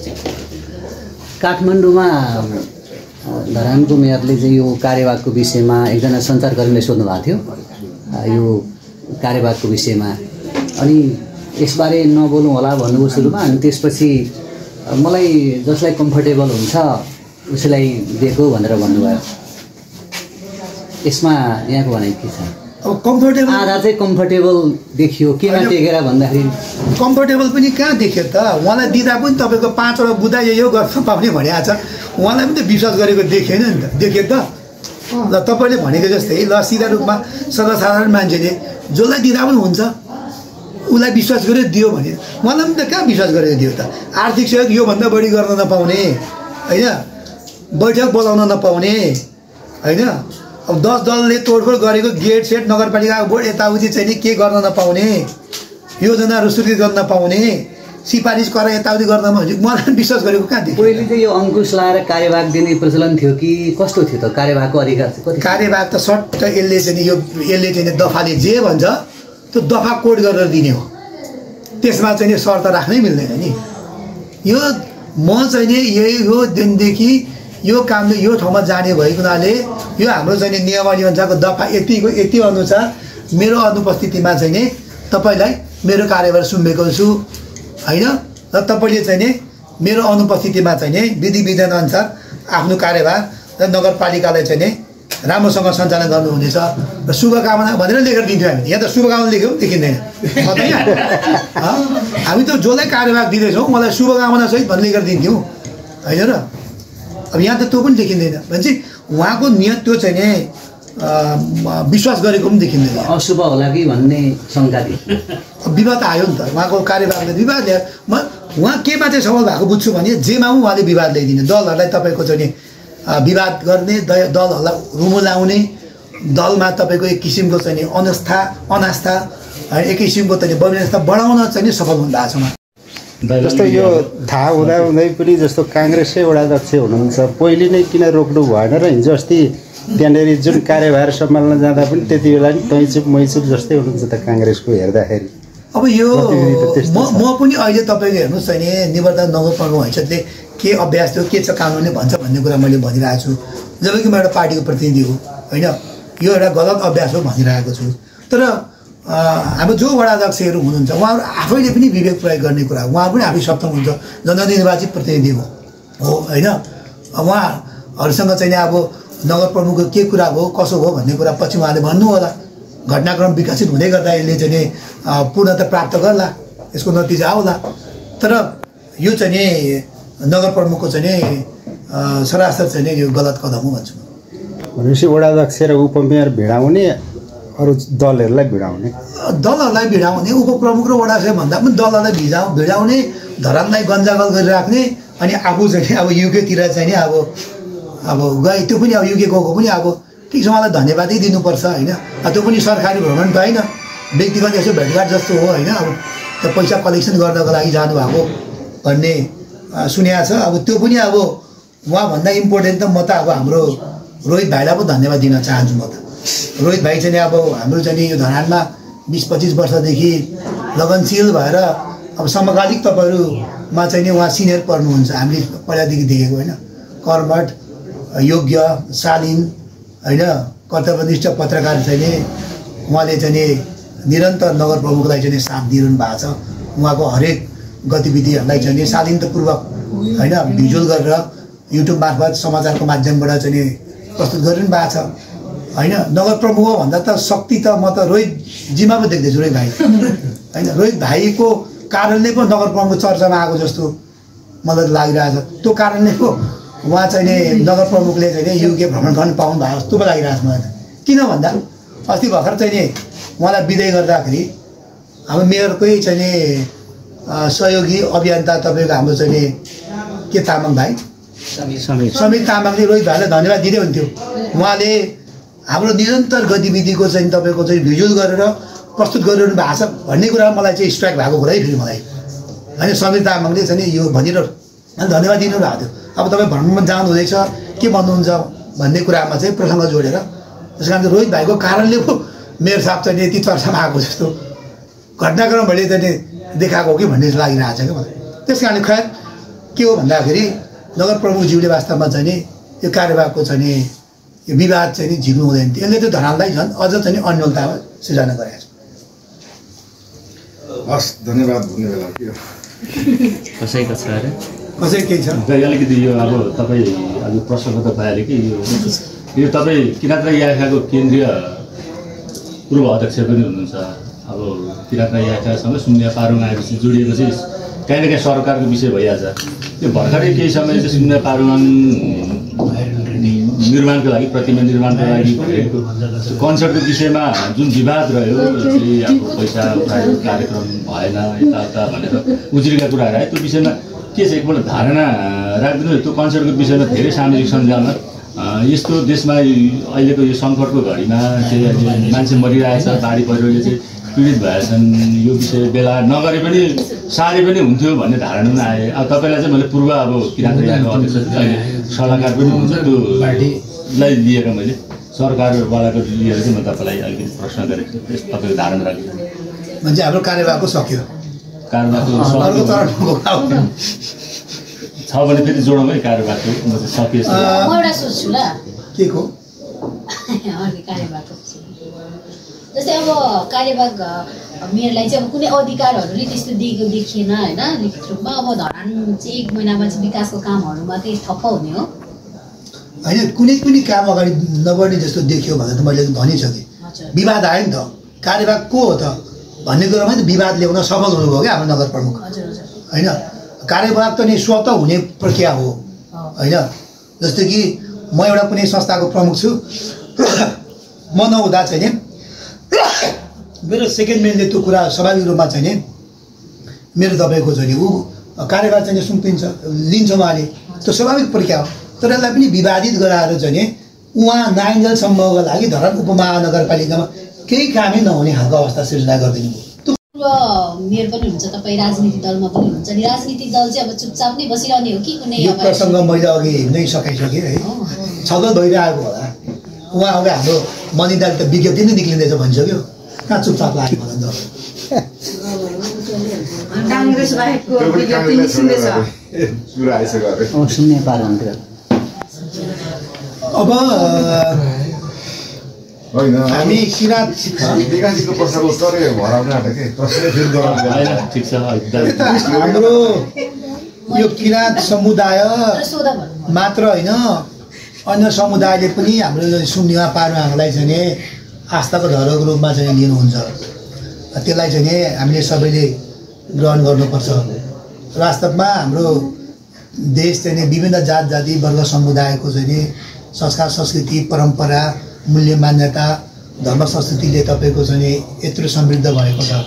काठमाडौँमा धरानको मेयरले चाहिँ यो कार्यभागको विषयमा एकजना सञ्चारकर्मीले सोध्नु भएको थियो यो कार्यभागको विषयमा, अनि यसबारे नबोलौँ होला भन्नुभयो सुरुमा। अनि त्यसपछि मलाई जसलाई कम्फर्टेबल हुन्छ उसलाई दिएको भनेर भन्नुभयो। यसमा यहाँको भनाइ के छ? अब कम्फर्टेबल आधा चाहिँ कम्फर्टेबल देखियो, केमा टेकेर भन्दाखेरि कम्फर्टेबल पनि कहाँ देख्यो त? उहाँलाई दिँदा पनि तपाईँको पाँचवटा बुदा यो गर्न पाउने भनेको छ। उहाँलाई पनि त विश्वास गरेको देखेन नि त, देख्यो त ल। तपाईँले भनेको जस्तै ल सिधा रूपमा सर्वसाधारण मान्छेले जसलाई दिँदा पनि हुन्छ उसलाई विश्वास गरेर दियो भने उहाँलाई पनि त कहाँ विश्वास गरेर दियो त? आर्थिक सहयोग योभन्दा बढी गर्न नपाउने होइन, बैठक बोलाउन नपाउने होइन, अब दस दलले तोडफोड गरेको गेट सेट नगरपालिकाको बोर्ड यताउति चाहिँ नि के गर्न नपाउने, योजनाहरू स्वीकृत गर्न नपाउने, सिफारिस गरेर यताउति गर्न नपाउने, मलाई विश्वास गरेको कहाँ थियो? पहिले चाहिँ यो अङ्कुश लाएर कार्यभाग दिने प्रचलन थियो कि कस्तो थियो त? कार्यभागको अधिकार चाहिँ कार्यभाग त सट्ट यसले चाहिँ यो यसले चाहिँ दफाले जे भन्छ त्यो दफा कोड गरेर दिने हो। त्यसमा चाहिँ नि शर्त राख्नै मिल्दैन नि। यो म चाहिँ नि यही हो दिनदेखि यो कामले यो ठाउँमा जाने भएको हुनाले यो हाम्रो चाहिँ नियमावली अनुसारको दफा यतिको यति अनुसार मेरो अनुपस्थितिमा चाहिँ नि तपाईँलाई मेरो कार्यभार सुम्पेको छु होइन, र तपाईँले चाहिँ नि मेरो अनुपस्थितिमा चाहिँ नि विधि विधान अनुसार आफ्नो कार्यभार र नगरपालिकालाई चाहिँ नि राम्रोसँग सञ्चालन गर्नुहुनेछ र शुभकामना भनेर लेखेर दिन्थ्यौँ हामी। यहाँ त शुभकामना लेख्यौँ देखिँदैन हामी त जसलाई कार्यभाग दिँदैछौँ मलाई शुभकामनासहित भनेर लेखेर दिन्थ्यौँ होइन र। अब यहाँ त त्यो पनि देखिँदैन भनेपछि उहाँको नियत त्यो चाहिँ नि विश्वास गरेको पनि देखिँदैन। अशुभ होला कि भन्ने शङ्का थियो। अब विवाद आयो नि त उहाँको कार्यभागले विवाद ल्यायो। म उहाँ केमा चाहिँ सफल भएको बुझ्छु भने जेमा पनि उहाँले विवाद ल्याइदिने, दलहरूलाई तपाईँको चाहिँ नि विवाद गर्ने, दलहरूलाई रुमो लाउने, दलमा तपाईँको एक किसिमको चाहिँ नि अनास्था अनास्था एक किसिमको चाहिँ व्यवस्था बढाउन चाहिँ नि सफल हुनु भएको छ उहाँ। जस्तो यो थाहा हुँदा हुँदै पनि जस्तो काङ्ग्रेसकै वडा अध्यक्ष हुनुहुन्छ, पहिले नै किन रोक्नु भएन र हिजो अस्ति त्यहाँनिर जुन कार्यभार सम्हाल्न जाँदा पनि त्यति बेला नि तैचुप मैचुप जस्तै हुनुहुन्छ त काङ्ग्रेसको हेर्दाखेरि। अब यो म म पनि अहिले तपाईँले हेर्नुहोस् नि निवर्तन नगरपालिकाको हैसियतले के अभ्यास थियो के छ कानुनले भन्छ भन्ने कुरा मैले भनिरहेको छु। जबकि म एउटा पार्टीको प्रतिनिधि हो होइन, यो एउटा गलत अभ्यास हो भनिरहेको छु। तर हाम्रो जो वडा अध्यक्षहरू हुनुहुन्छ उहाँहरू आफैले पनि विवेक प्रयोग गर्ने कुरा, उहाँ पनि आफै सक्षम हुन्छ, जननिर्वाचित प्रतिनिधि हो हो होइन। उहाँहरूसँग चाहिँ अब नगर प्रमुखको के कुरा हो कसो हो भन्ने कुरा पछि उहाँले भन्नु होला। घटनाक्रम विकसित हुँदै गर्दा यसले चाहिँ पूर्णता प्राप्त गर्ला, यसको नतिजा आउला। तर यो चाहिँ नगर प्रमुखको चाहिँ सरासर चाहिँ नि यो गलत कदम हो भन्छु भनेपछि वडा अध्यक्ष र उपमेयर भिडाउने अरू दलहरूलाई भिडाउने दलहरूलाई भिडाउने उपप्रमुख र वडा अध्यक्ष भन्दा पनि दलहरूलाई भिडा भिडाउने धरानलाई गन्जागल गरिराख्ने अनि आफू चाहिँ अब युकेतिर चाहिँ नि अब अब गए त्यो पनि अब युके गएको पनि अब ठिक छ मलाई धन्यवादै दिनुपर्छ होइन त्यो पनि सरकारी भ्रमण त होइन व्यक्तिगत यसो भेटघाट जस्तो हो होइन अब त्यो पैसा कलेक्सन गर्नको लागि जानुभएको भन्ने सुनेको छ अब त्यो पनि अब उहाँभन्दा इम्पोर्टेन्ट त म त अब हाम्रो रोहित भाइलाई पो धन्यवाद दिन चाहन्छु म त रोहित भाइ चाहिँ अब हाम्रो चाहिँ यो धरानमा बिस पच्चिस वर्षदेखि लगनशील भएर अब समकालिक तपाईँहरूमा चाहिँ नि उहाँ सिनियर पर्नुहुन्छ हामीले पहिलादेखि देखेको होइन कर्मठ योग्य शालीन होइन कर्तव्यनिष्ठ पत्रकार चाहिँ नि उहाँले चाहिँ नि निरन्तर नगर प्रमुखलाई चाहिँ साथ दिइरहनु भएको छ उहाँको हरेक गतिविधिहरूलाई चाहिँ नि शालीनतापूर्वक होइन भिजुअल गरेर युट्युब मार्फत समाचारको माध्यमबाट चाहिँ नि प्रस्तुत गरिरहनु भएको छ होइन नगर प्रमुख भन्दा त शक्ति त म त रोहित जिम्मा पो देख्दैछु रोहित भाइ होइन रोहित भाइको कारणले पो नगर प्रमुख चर्चामा आएको जस्तो मलाई लागिरहेको छ त्यो कारणले पो उहाँ चाहिँ नि नगर प्रमुखले चाहिँ नि युके भ्रमण गर्न पाउनु भयो जस्तो पो लागिरहेको छ मलाई त किन भन्दा अस्ति भर्खर चाहिँ नि उहाँलाई विदाय गर्दाखेरि हाम्रो मेयरकै चाहिँ नि सहयोगी अभियन्ता तपाईँको हाम्रो चाहिँ नि के तामाङ भाइ समीर तामाङले रोहित भाइलाई धन्यवाद दिँदै हुन्थ्यो उहाँले हाम्रो निरन्तर गतिविधिको चाहिँ तपाईँको चाहिँ भिजुअल गरेर प्रस्तुत गरिरहनु भएको छ भन्ने कुरा मलाई चाहिँ स्ट्राइक भएको कुरा फेरि मलाई होइन समीर तामाङले चाहिँ नि यो भनेर धन्यवाद दिनु भएको थियो अब तपाईँ भ्रमणमा जानु हुँदैछ के भन्नुहुन्छ भन्ने कुरामा चाहिँ प्रसङ्ग जोडेर त्यस कारण रोहित भाइको कारणले पो मेयर साहब चाहिँ यति चर्चामा आएको जस्तो घटनाक्रम मैले चाहिँ देखाएको हो कि भन्ने लागिरहेको छ क्या मलाई त्यस कारणले खैर के हो भन्दाखेरि नगर प्रमुखज्यूले वास्तवमा चाहिँ नि यो कार्यवाहको चाहिँ नि यो विवाद चाहिँ नि झिक्नु हुँदैन थियो यसले त्यो धरानलाई झन् अझ चाहिँ नि अन्यलतामा सृजना गरेको छ हस् धन्यवाद भन्ने बेला के कसैको छ अरे कसै केही छ अलिकति यो अब तपाईँ अब प्रसङ्ग त भइहाल्यो कि यो यो तपाईँ किराँत याखाको केन्द्रीय पूर्व अध्यक्ष पनि हुनुहुन्छ अब किराँत याखासँग शून्य पारुङ आएपछि जोडिएपछि काहीँ न काहीँ सरकारको विषय भइहाल्छ त्यो भर्खरै केही समय चाहिँ शून्य पारुङ निर्माणको लागि प्रतिमा निर्माणको लागि भएको कन्सर्टको विषयमा जुन विवाद रह्यो चाहिँ अब पैसा उठायो कार्यक्रम भएन यताउता भनेर उजुरीका कुराहरू आयो त्यो विषयमा के छ एकपल्ट धारणा राखिदिनु त्यो कन्सर्टको विषयमा धेरै सामाजिक सञ्जालमा यस्तो देशमा अहिलेको यो सङ्कटको घडीमा चाहिँ मान्छे मरिरहेछ बाढी पहिरोले चाहिँ पीडित भएछन् यो विषय बेला नगरे पनि साह्रै पनि हुन्थ्यो भन्ने धारणा पनि आए अब तपाईँलाई चाहिँ मैले पूर्व अब किराँत याखाको अध्यक्ष अहिले सल्लाहकार पनि हुन्छ त्योलाई लिएर मैले सरकारवालाको लिएर चाहिँ म तपाईँलाई अलिकति प्रश्न गरेको छु तपाईँको धारणा राख्छु भने हाम्रो कार्यवाहको सक्यो कार्यवाहको छ भने फेरि जोडौँ है कार्यवाहको म चाहिँ सकिएछ म एउटा सोध्छु ल के को अर्को कार्यवाहको जस्तै अब कार्यवाहक मेयरलाई चाहिँ अब कुनै अधिकारहरूले त्यस्तो दिएको देखिएन होइन लिखित रूपमा अब धरान चाहिँ एक महिनामा चाहिँ विकासको कामहरू मात्रै ठप्प हुने हो होइन कुनै पनि काम अगाडि नबढ्ने जस्तो देखियो भनेर त मैले भनिसकेँ विवाद आयो नि त कार्यवाहक को हो त भन्ने कुरामा त विवाद ल्याउन सफल हुनुभयो क्या हाम्रो नगर प्रमुख होइन कार्यवाहक त नि स्वतः हुने प्रक्रिया हो होइन जस्तो कि म एउटा कुनै संस्थाको प्रमुख छु म नहुँदा चाहिँ नि मेरो सेकेन्ड मेनले त्यो कुरा स्वाभाविक रूपमा चाहिँ नि मेरो तपाईँको चाहिँ नि ऊ कार्यभार चाहिँ सुम्पिन्छ लिन्छ उहाँले त्यो स्वाभाविक प्रक्रिया हो तर यसलाई पनि विवादित गराएर चाहिँ नि उहाँ नाइन्जेलसम्मको लागि धरान उपमहानगरपालिकामा केही कामै नहुने खालको अवस्था सिर्जना गरिदिनु भयो पूर्व मेयर पनि हुन्छ तपाईँ राजनीतिक दलमा पनि हुन्छ नि राजनीतिक दल चाहिँ अब चुपचाप नै बसिरहने हो कि कुनै यो प्रसङ्ग मैले अघि नै सकाइसकेँ है छलफल भइरहेको होला उहाँ अब हाम्रो मनिदाले त विज्ञप्ति नै निक्लिँदैछ भनिसक्यो कहाँ चुपचाप लाग्यो मलाई त काङ्ग्रेस बाहेकको विज्ञप्ति निस्किँदैछ कुरा आइसक्यो अरे शून्य पारुङतिर अब होइन हामी किराँत विकासको प्रस्ताव स्तरै भराउन आँटे के प्रश्न फेरि गराउनु ठिक छ हाम्रो यो किराँत समुदाय मात्र होइन अन्य समुदायले पनि हाम्रो शून्यमा पारुङलाई चाहिँ नि आस्थाको धरोहरको रूपमा चाहिँ लिनुहुन्छ त्यसलाई चाहिँ नि हामीले सबैले ग्रहण गर्नुपर्छ वास्तवमा हाम्रो देश चाहिँ नि विभिन्न जात जाति वर्ग समुदायको चाहिँ नि संस्कार संस्कृति परम्परा मूल्य मान्यता धर्म संस्कृतिले तपाईँको चाहिँ नि यत्रो समृद्ध भएको छ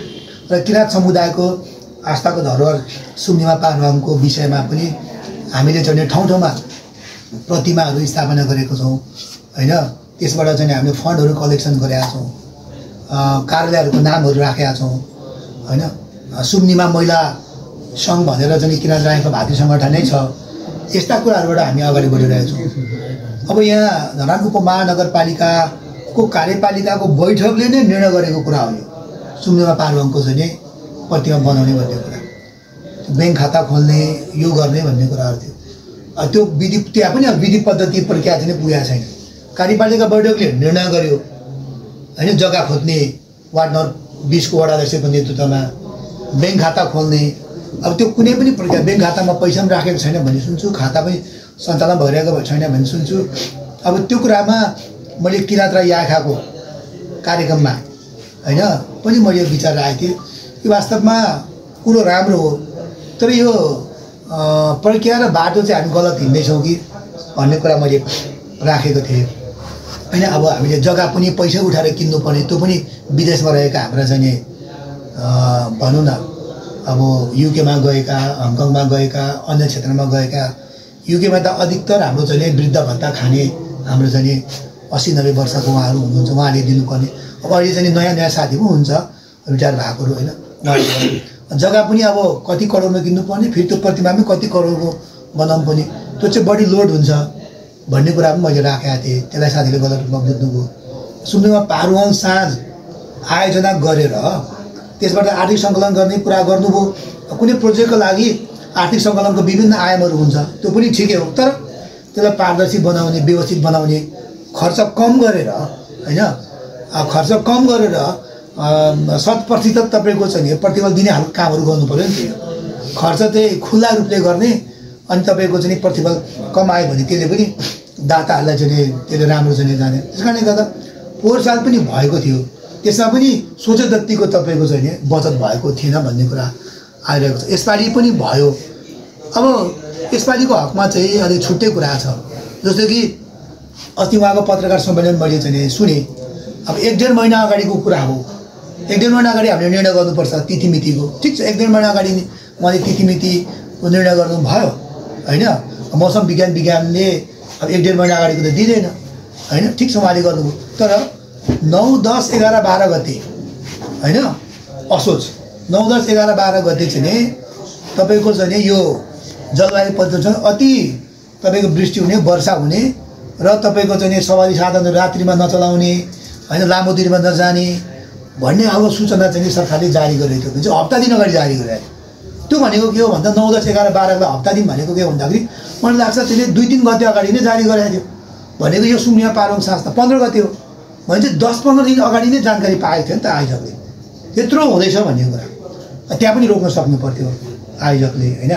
र किराँत समुदायको आस्थाको धरोहर सुम्निमा पारुवाङको विषयमा पनि हामीले चाहिँ ठाउँ ठाउँमा प्रतिमाहरू स्थापना गरेको छौँ होइन। त्यसबाट चाहिँ हामीले फन्डहरू कलेक्सन गरेका छौँ, कार्यालयहरूको नामहरू राखेका छौँ होइन। सुम्निमा महिला सङ्घ भनेर चाहिँ किराँत राईको भातृ सङ्गठनै छ। यस्ता कुराहरूबाट हामी अगाडि बढिरहेका छौँ। अब यहाँ धरान उपमहानगरपालिकाको कार्यपालिकाको बैठकले नै निर्णय गरेको कुरा हो यो सुम्निमा पारुवाङको चाहिँ नि प्रतिमा बनाउने भन्ने कुरा, ब्याङ्क खाता खोल्ने यो गर्ने भन्ने कुराहरू थियो। त्यो विधि त्यहाँ पनि अब विधि पद्धति प्रक्रिया चाहिँ पुगेको छैन। कार्यपालिका बैठकले निर्णय गर्यो होइन, जग्गा खोज्ने वार्ड नम्बर बिसको वडा अध्यक्षको नेतृत्वमा ब्याङ्क खाता खोल्ने। अब त्यो कुनै पनि प्रक्रिया, ब्याङ्क खातामा पैसा पनि राखेको छैन भन्ने सुन्छु, खाता पनि सञ्चालन भइरहेको छैन भन्ने सुन्छु। अब त्यो कुरामा मैले किराँत राई याखाको कार्यक्रममा होइन पनि मैले यो विचार राखेको थिएँ कि वास्तवमा कुरो राम्रो हो, तर यो प्रक्रिया र बाटो चाहिँ हामी गलत हिँड्दैछौँ कि भन्ने कुरा मैले राखेको थिएँ होइन। अब हामीले जग्गा पनि पैसा उठाएर किन्नुपर्ने, त्यो पनि विदेशमा रहेका हाम्रा चाहिँ नि भनौँ न अब युकेमा गएका, हङकङमा गएका, अन्य क्षेत्रमा गएका। युकेमा त अधिकतर हाम्रो चाहिँ वृद्ध भत्ता खाने हाम्रो चाहिँ नि अस्सी नब्बे वर्षको उहाँहरू हुनुहुन्छ, उहाँले दिनुपर्ने। अब अहिले चाहिँ नयाँ नयाँ साथी पनि हुन्छ रिटायर भएकोहरू होइन। जग्गा पनि अब कति करोडमा किन्नुपर्ने, फेरि त्यो प्रतिमा पनि कति करोडको बनाउनु पर्ने, त्यो चाहिँ बढी लोड हुन्छ भन्ने कुरा पनि मैले राखेको थिएँ। त्यसलाई साथीले गलत रूपमा बुझ्नुभयो। सुम्निमा पारुवाङ साँझ आयोजना गरेर त्यसबाट आर्थिक सङ्कलन गर्ने कुरा गर्नुभयो। कुनै प्रोजेक्टको लागि आर्थिक सङ्कलनको विभिन्न आयामहरू हुन्छ, त्यो पनि ठिकै हो, तर त्यसलाई पारदर्शी बनाउने, व्यवस्थित बनाउने, खर्च कम गरेर होइन, खर्च कम गरेर शत प्रतिशत तपाईँको चाहिँ प्रतिफल दिने खालको कामहरू गर्नु पऱ्यो नि। त्यो खर्च चाहिँ खुल्ला रूपले गर्ने अनि तपाईँको चाहिँ प्रतिफल कम आयो भने त्यसले पनि दाताहरूलाई चाहिँ त्यसले राम्रो चाहिँ जाने। त्यस कारणले गर्दा पोहोर साल पनि भएको थियो, त्यसमा पनि सोचे जतिको तपाईँको चाहिँ बचत भएको थिएन भन्ने कुरा आइरहेको छ। यसपालि पनि भयो। अब यसपालिको हकमा चाहिँ अलिक छुट्टै कुरा छ। जस्तो कि अस्ति उहाँको पत्रकार सम्मेलन मैले चाहिँ सुने। अब एक डेढ महिना अगाडिको कुरा हो, एक डेढ महिना अगाडि हामीले निर्णय गर्नुपर्छ तिथिमितिको, ठिक छ। एक डेढ महिना अगाडि उहाँले तिथिमितिको निर्णय गर्नु भयो होइन। मौसम विज्ञान विज्ञानले अब एक डेढ महिना अगाडिको त दिँदैन होइन, ठिक छ उहाँले गर्नुभयो। तर नौ दस एघार बाह्र गते होइन, असोज नौ दस एघार बाह्र गते चाहिँ तपाईँको चाहिँ यो जलवायु परिवर्तन अति तपाईँको वृष्टि हुने, वर्षा हुने र तपाईँको चाहिँ सवारी साधनहरू रात्रिमा नचलाउने होइन, लामो दूरीमा नजाने भन्ने अब सूचना चाहिँ सरकारले जारी गरेको थियो। चाहिँ हप्ता दिन अगाडि जारी गरेको त्यो भनेको के हो भन्दा नौ दस एघार बाह्रको हप्ता दिन भनेको के हो भन्दाखेरि मलाई लाग्छ त्यसले दुई तिन गते अगाडि नै जारी गरेको थियो। भनेको यो सुम्निमा पारुवाङ साँझ त पन्ध्र गते हो भने चाहिँ दस पन्ध्र दिन अगाडि नै जानकारी पाएको थियो नि त आयोजकले, त्यत्रो हुँदैछ भन्ने कुरा। त्यहाँ पनि रोक्न सक्नु पर्थ्यो आयोजकले होइन,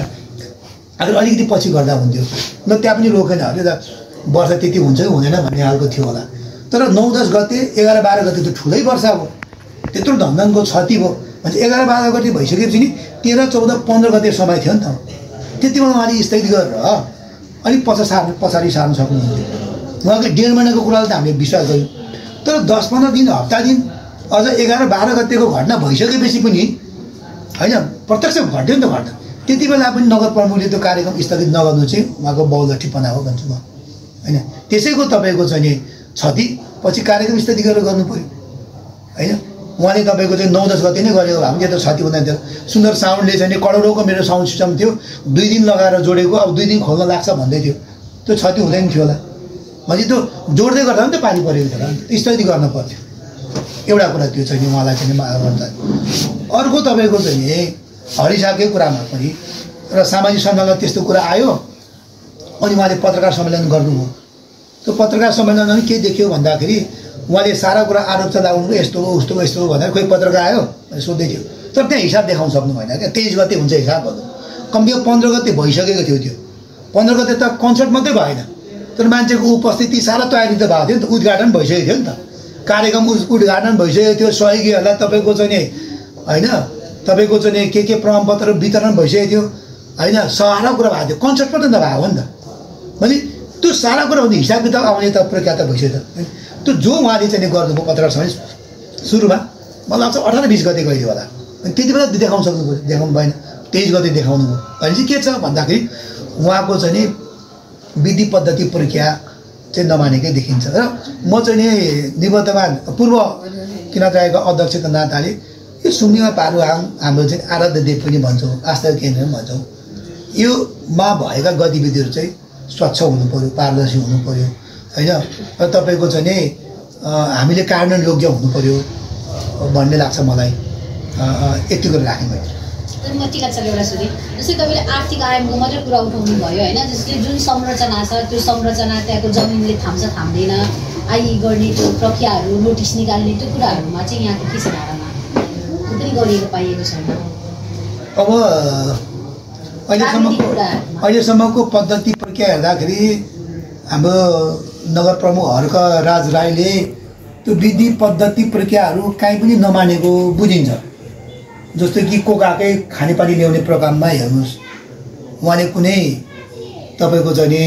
अगर अलिकति पछि गर्दा हुन्थ्यो। ल त्यहाँ पनि रोकेन अरे त वर्ष त्यति हुन्छ कि हुँदैन भन्ने खालको थियो होला। तर नौ दस गते एघार बाह्र गते त ठुलै वर्षा हो, त्यत्रो धनधनको क्षति भयो भने एघार बाह्र गते भइसकेपछि नि तेह्र चौध पन्ध्र गते समय थियो नि त। त्यति बेला उहाँले स्थगित गरेर अलिक पछि सार्नु पछाडि सार्नु सक्नुहुन्थ्यो। उहाँको डेढ महिनाको कुरालाई त हामीले विश्वास गऱ्यौँ, तर दस पन्ध्र दिन हप्ता दिन अझ एघार बाह्र गतेको घटना भइसकेपछि पनि होइन, प्रत्यक्ष घट्यो नि त घटना। त्यति बेला पनि नगर प्रमुखले त्यो कार्यक्रम स्थगित नगर्नु चाहिँ उहाँको बहुलठीपना हो भन्छु म होइन। त्यसैको तपाईँको चाहिँ नि क्षति पछि कार्यक्रम स्थगित गरेर गर्नु पऱ्यो होइन। उहाँले तपाईँको चाहिँ नौ दस गते नै गरेको हामी त्यो त क्षति हुँदैन थियो। सुन्दर साउन्डले चाहिँ करोडौँको मेरो साउन्ड सिस्टम थियो, दुई दिन लगाएर जोडेको, अब दुई दिन खोल्न लाग्छ भन्दै थियो, त्यो क्षति हुँदैन थियो होला। भने त्यो जोड्दै गर्दा पनि त पानी परेको थियो होला, स्थगित गर्न पर्थ्यो। एउटा कुरा त्यो चाहिँ उहाँलाई चाहिँ भन्छ। अर्को तपाईँको चाहिँ हरिसाबकै कुरामा पनि र सामाजिक सञ्जालमा त्यस्तो कुरा आयो अनि उहाँले पत्रकार सम्मेलन गर्नुभयो। त्यो पत्रकार सम्मेलनमा पनि के देखियो भन्दाखेरि उहाँले सारा कुरा आरोप चलाउनु यस्तो हो उस्तो यस्तो हो भनेर कोही पत्रकार आयो भने सोध्दै थियो, तर त्यहाँ हिसाब देखाउन सक्नु भएन क्या। तेइस गते हुन्छ हिसाब गर्नु, कम्तीमा पन्ध्र गते भइसकेको थियो। त्यो पन्ध्र गते त कन्सर्ट मात्रै भएन, तर मान्छेको उपस्थिति सारा तयारी त भएको थियो नि त, उद्घाटन भइसकेको थियो नि त, कार्यक्रम उद्घाटन भइसकेको थियो। सहयोगीहरूलाई तपाईँको चाहिँ नि होइन, तपाईँको चाहिँ के के प्रमाणपत्र वितरण भइसकेको थियो। होइन सारा कुरा भएको थियो कन्सेप्ट पनि त भएको हो नि त मैले त्यो सारा कुरा भन्दा हिसाब किताब आउने त प्रक्रिया त भइसक्यो त त्यो जो उहाँले चाहिँ गर्नुभयो पत्रकार समाज सुरुमा मलाई लाग्छ अठार बिस गते गइदियो होला अनि त्यति बेला देखाउन सक्नु पऱ्यो देखाउनु भएन तेइस गते देखाउनु भयो भने चाहिँ के छ भन्दाखेरि उहाँको चाहिँ नि विधि पद्धति प्रक्रिया चाहिँ नमानेकै देखिन्छ र म चाहिँ नि निवर्तमान पूर्व किराँतका अध्यक्षको नाताले यो सुम्निमा पारुहाङ हाम्रो चाहिँ आराध्य देव पनि भन्छौँ आस्था केन्द्र पनि भन्छौँ योमा भएका गतिविधिहरू चाहिँ स्वच्छ हुनु पऱ्यो पारदर्शी हुनु पऱ्यो होइन र तपाईँको चाहिँ नि हामीले कार्यान्वयन योग्य हुनु पऱ्यो भन्ने लाग्छ मलाई यति कुरा राखेँ मैले म टिकाचल एउटा सोधेँ जस्तै तपाईँले आर्थिक आयामको मात्रै कुरा उठाउनु भयो होइन जस्तै जुन संरचना छ त्यो संरचना त्यहाँको जमिनले थाम्छ थाम्दैन आइ गर्ने त्यो प्रक्रियाहरू नोटिस निकाल्ने त्यो कुराहरूमा चाहिँ यहाँको के छ धारणा त्यो पनि गरिएको पाइएको छैन अब अहिलेसम्मको अहिलेसम्मको पद्धति प्रक्रिया हेर्दाखेरि हाम्रो नगर प्रमुख हर्क राज राईले त्यो विधि पद्धति प्रक्रियाहरू काहीँ पनि नमानेको बुझिन्छ जस्तो कि कोकाकै खानेपानी ल्याउने प्रोग्राममा हेर्नुहोस् उहाँले कुनै तपाईँको चाहिँ नि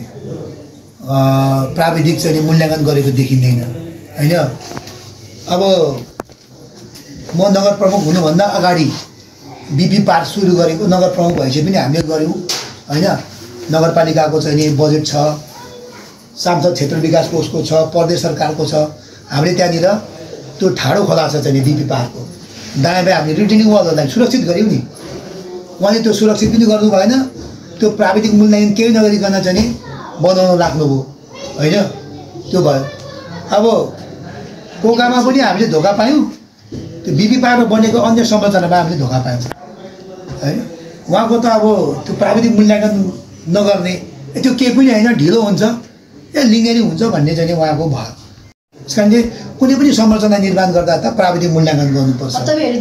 प्राविधिक चाहिँ मूल्याङ्कन गरेको देखिँदैन होइन अब म नगर प्रमुख हुनुभन्दा अगाडि बिपी पार्क सुरु गरेको नगर प्रमुख भएपछि पनि हामीले गऱ्यौँ होइन नगरपालिकाको चाहिँ नि बजेट छ सांसद क्षेत्र विकास कोषको छ प्रदेश सरकारको छ हामीले त्यहाँनिर त्यो ठाडो खोला छ चाहिँ नि बिपी पार्कको दायाँ बायाँ हामीले रिटेनिङ वालहरूलाई सुरक्षित गऱ्यौँ नि उहाँले त्यो सुरक्षित पनि गर्नु भएन त्यो प्राविधिक मूल्याङ्कन केही नगरिकन चाहिँ नि बनाउनु राख्नुभयो होइन त्यो भयो अब कोकामा पनि हामीले धोका पायौँ त्यो बिपी पार्क बनेको अन्य संरचनामा हामीले धोका पायौँ होइन उहाँको त अब त्यो प्राविधिक मूल्याङ्कन नगर्ने त्यो केही पनि होइन ढिलो हुन्छ या लिङ्गेरी हुन्छ भन्ने चाहिँ उहाँको भयो त्यस कारण चाहिँ कुनै पनि संरचना निर्माण गर्दा त प्राविधिक मूल्याङ्कन गर्नुपर्छ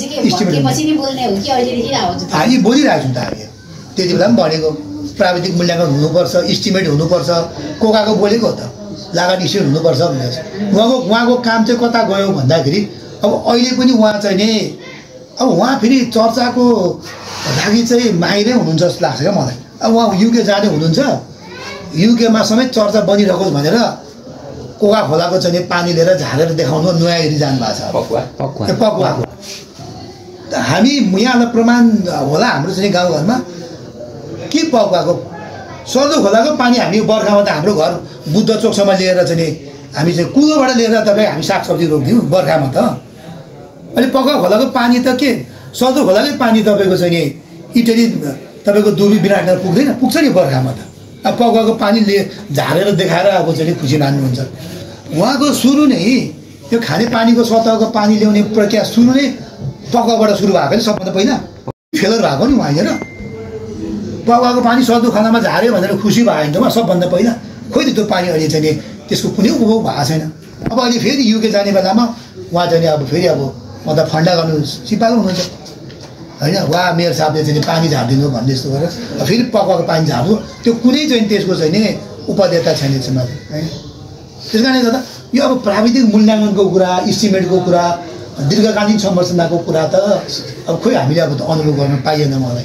हामी बोलिरहेको छौँ त हामी त्यति बेला पनि भनेको प्राविधिक मूल्याङ्कन हुनुपर्छ इस्टिमेट हुनुपर्छ कोकाको बोलेको हो त लागत स्टेट हुनुपर्छ भनेर उहाँको उहाँको काम चाहिँ कता गयो भन्दाखेरि अब अहिले पनि उहाँ चाहिँ नि अब उहाँ फेरि चर्चाको लागि चाहिँ माहिरै हुनुहुन्छ जस्तो लाग्छ क्या मलाई अब उहाँ युके जाने हुनुहुन्छ युकेमा समेत चर्चा बनिरहेको भनेर कोका खोलाको चाहिँ पानी लिएर झारेर देखाउनु नुहाइगरी जानुभएको छ पकुवा पकुवाको हामी यहाँलाई प्रमाण होला हाम्रो चाहिँ गाउँघरमा के पकुवाको सर्दो खोलाको पानी हामी बर्खामा त हाम्रो घर बुद्ध चोकसम्म लिएर चाहिँ हामी चाहिँ कुलोबाट लिएर तपाईँ हामी सागसब्जी रोप्थ्यौँ बर्खामा त अहिले पकुवा खोलाको पानी त के सर्दो खोलाकै पानी तपाईँको चाहिँ नि इटली तपाईँको दुबी विराटनगर पुग्दैन पुग्छ नि बर्खामा त अब पकुवाको पानी ले झारेर देखाएर अब चाहिँ खुसी मान्नुहुन्छ उहाँको सुरु नै यो खाने पानीको सतहको पानी ल्याउने प्रक्रिया सुरु नै पकुवाबाट सुरु भएको नि सबभन्दा पहिला फेलर भएको नि उहाँ हेर पकुवाको पानी सर्दो खानामा झार्यो भनेर खुसी भयो नि त उहाँ सबभन्दा पहिला खोइ त्यो पानी अहिले चाहिँ त्यसको कुनै उपभोग भएको छैन अब अहिले फेरि युके जाने बेलामा उहाँ चाहिँ अब फेरि अब म त फन्डा गर्नु सिपालु हुनुहुन्छ होइन वा मेयर साहबले चाहिँ पानी झारिदिनु भन्ने जस्तो गरेर फेरि पकाएको पानी झार्नु त्यो कुनै चाहिँ त्यसको चाहिँ नि उपदेयता छैन मलाई होइन त्यस कारणले गर्दा यो अब प्राविधिक मूल्याङ्कनको कुरा इस्टिमेटको कुरा दीर्घकालीन संरचनाको कुरा त अब खोइ हामीले अब अनुभव गर्न पाइएन मलाई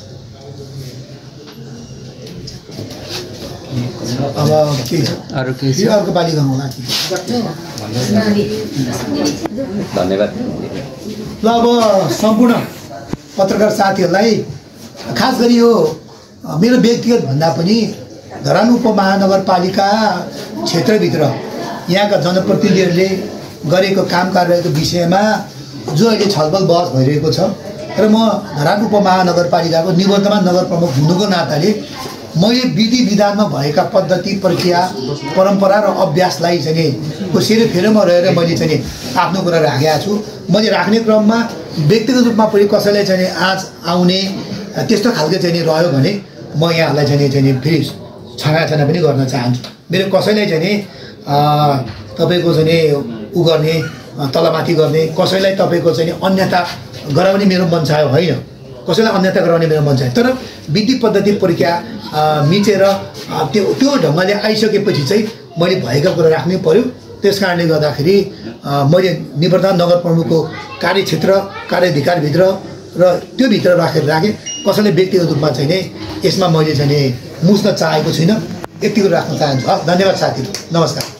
अब के अरू के छ अर्को पालिका होला धन्यवाद ल अब सम्पूर्ण पत्रकार साथीहरूलाई खास गरी यो मेरो व्यक्तिगत भन्दा पनि धरान उपमहानगरपालिका क्षेत्रभित्र यहाँका जनप्रतिनिधिहरूले गरेको काम कारबाहीको विषयमा जो अहिले छलफल बहस भइरहेको छ र म धरान उपमहानगरपालिकाको निवर्तमान नगर प्रमुख हुनुको नाताले मैले विधि विधानमा भएका पद्धति प्रक्रिया परम्परा र अभ्यासलाई चाहिँ को सेरोफेरोमा रहेर मैले चाहिँ आफ्नो कुरा राखेको छु मैले राख्ने क्रममा व्यक्तिगत रूपमा पनि कसैलाई चाहिँ आज आउने त्यस्तो खालको चाहिँ रह्यो भने म यहाँहरूलाई चाहिँ चाहिँ फेरि क्षमायाचना पनि गर्न चाहन्छु मेरो कसैलाई चाहिँ तपाईँको चाहिँ उ गर्ने तलमाथि गर्ने कसैलाई तपाईँको चाहिँ अन्यथा गराउने मेरो मन चाह्यो होइन कसैलाई अन्यथा गराउने मेरो मन चाह्यो तर विधि पद्धति प्रक्रिया मिचेर त्यो त्यो ढङ्गले आइसकेपछि चाहिँ मैले भएका कुरा राख्नै पर्यो त्यस कारणले गर्दाखेरि मैले निवर्तमान नगर प्रमुखको कार्यक्षेत्र कार्याधिकारभित्र र त्यो भित्र राखेर राखेँ कसैले व्यक्तिगत रूपमा चाहिँ नि यसमा मैले चाहिँ नि मुस्न चाहेको छुइनँ। यतिको राख्न चाहन्छु। हस्, धन्यवाद साथीहरू, नमस्कार।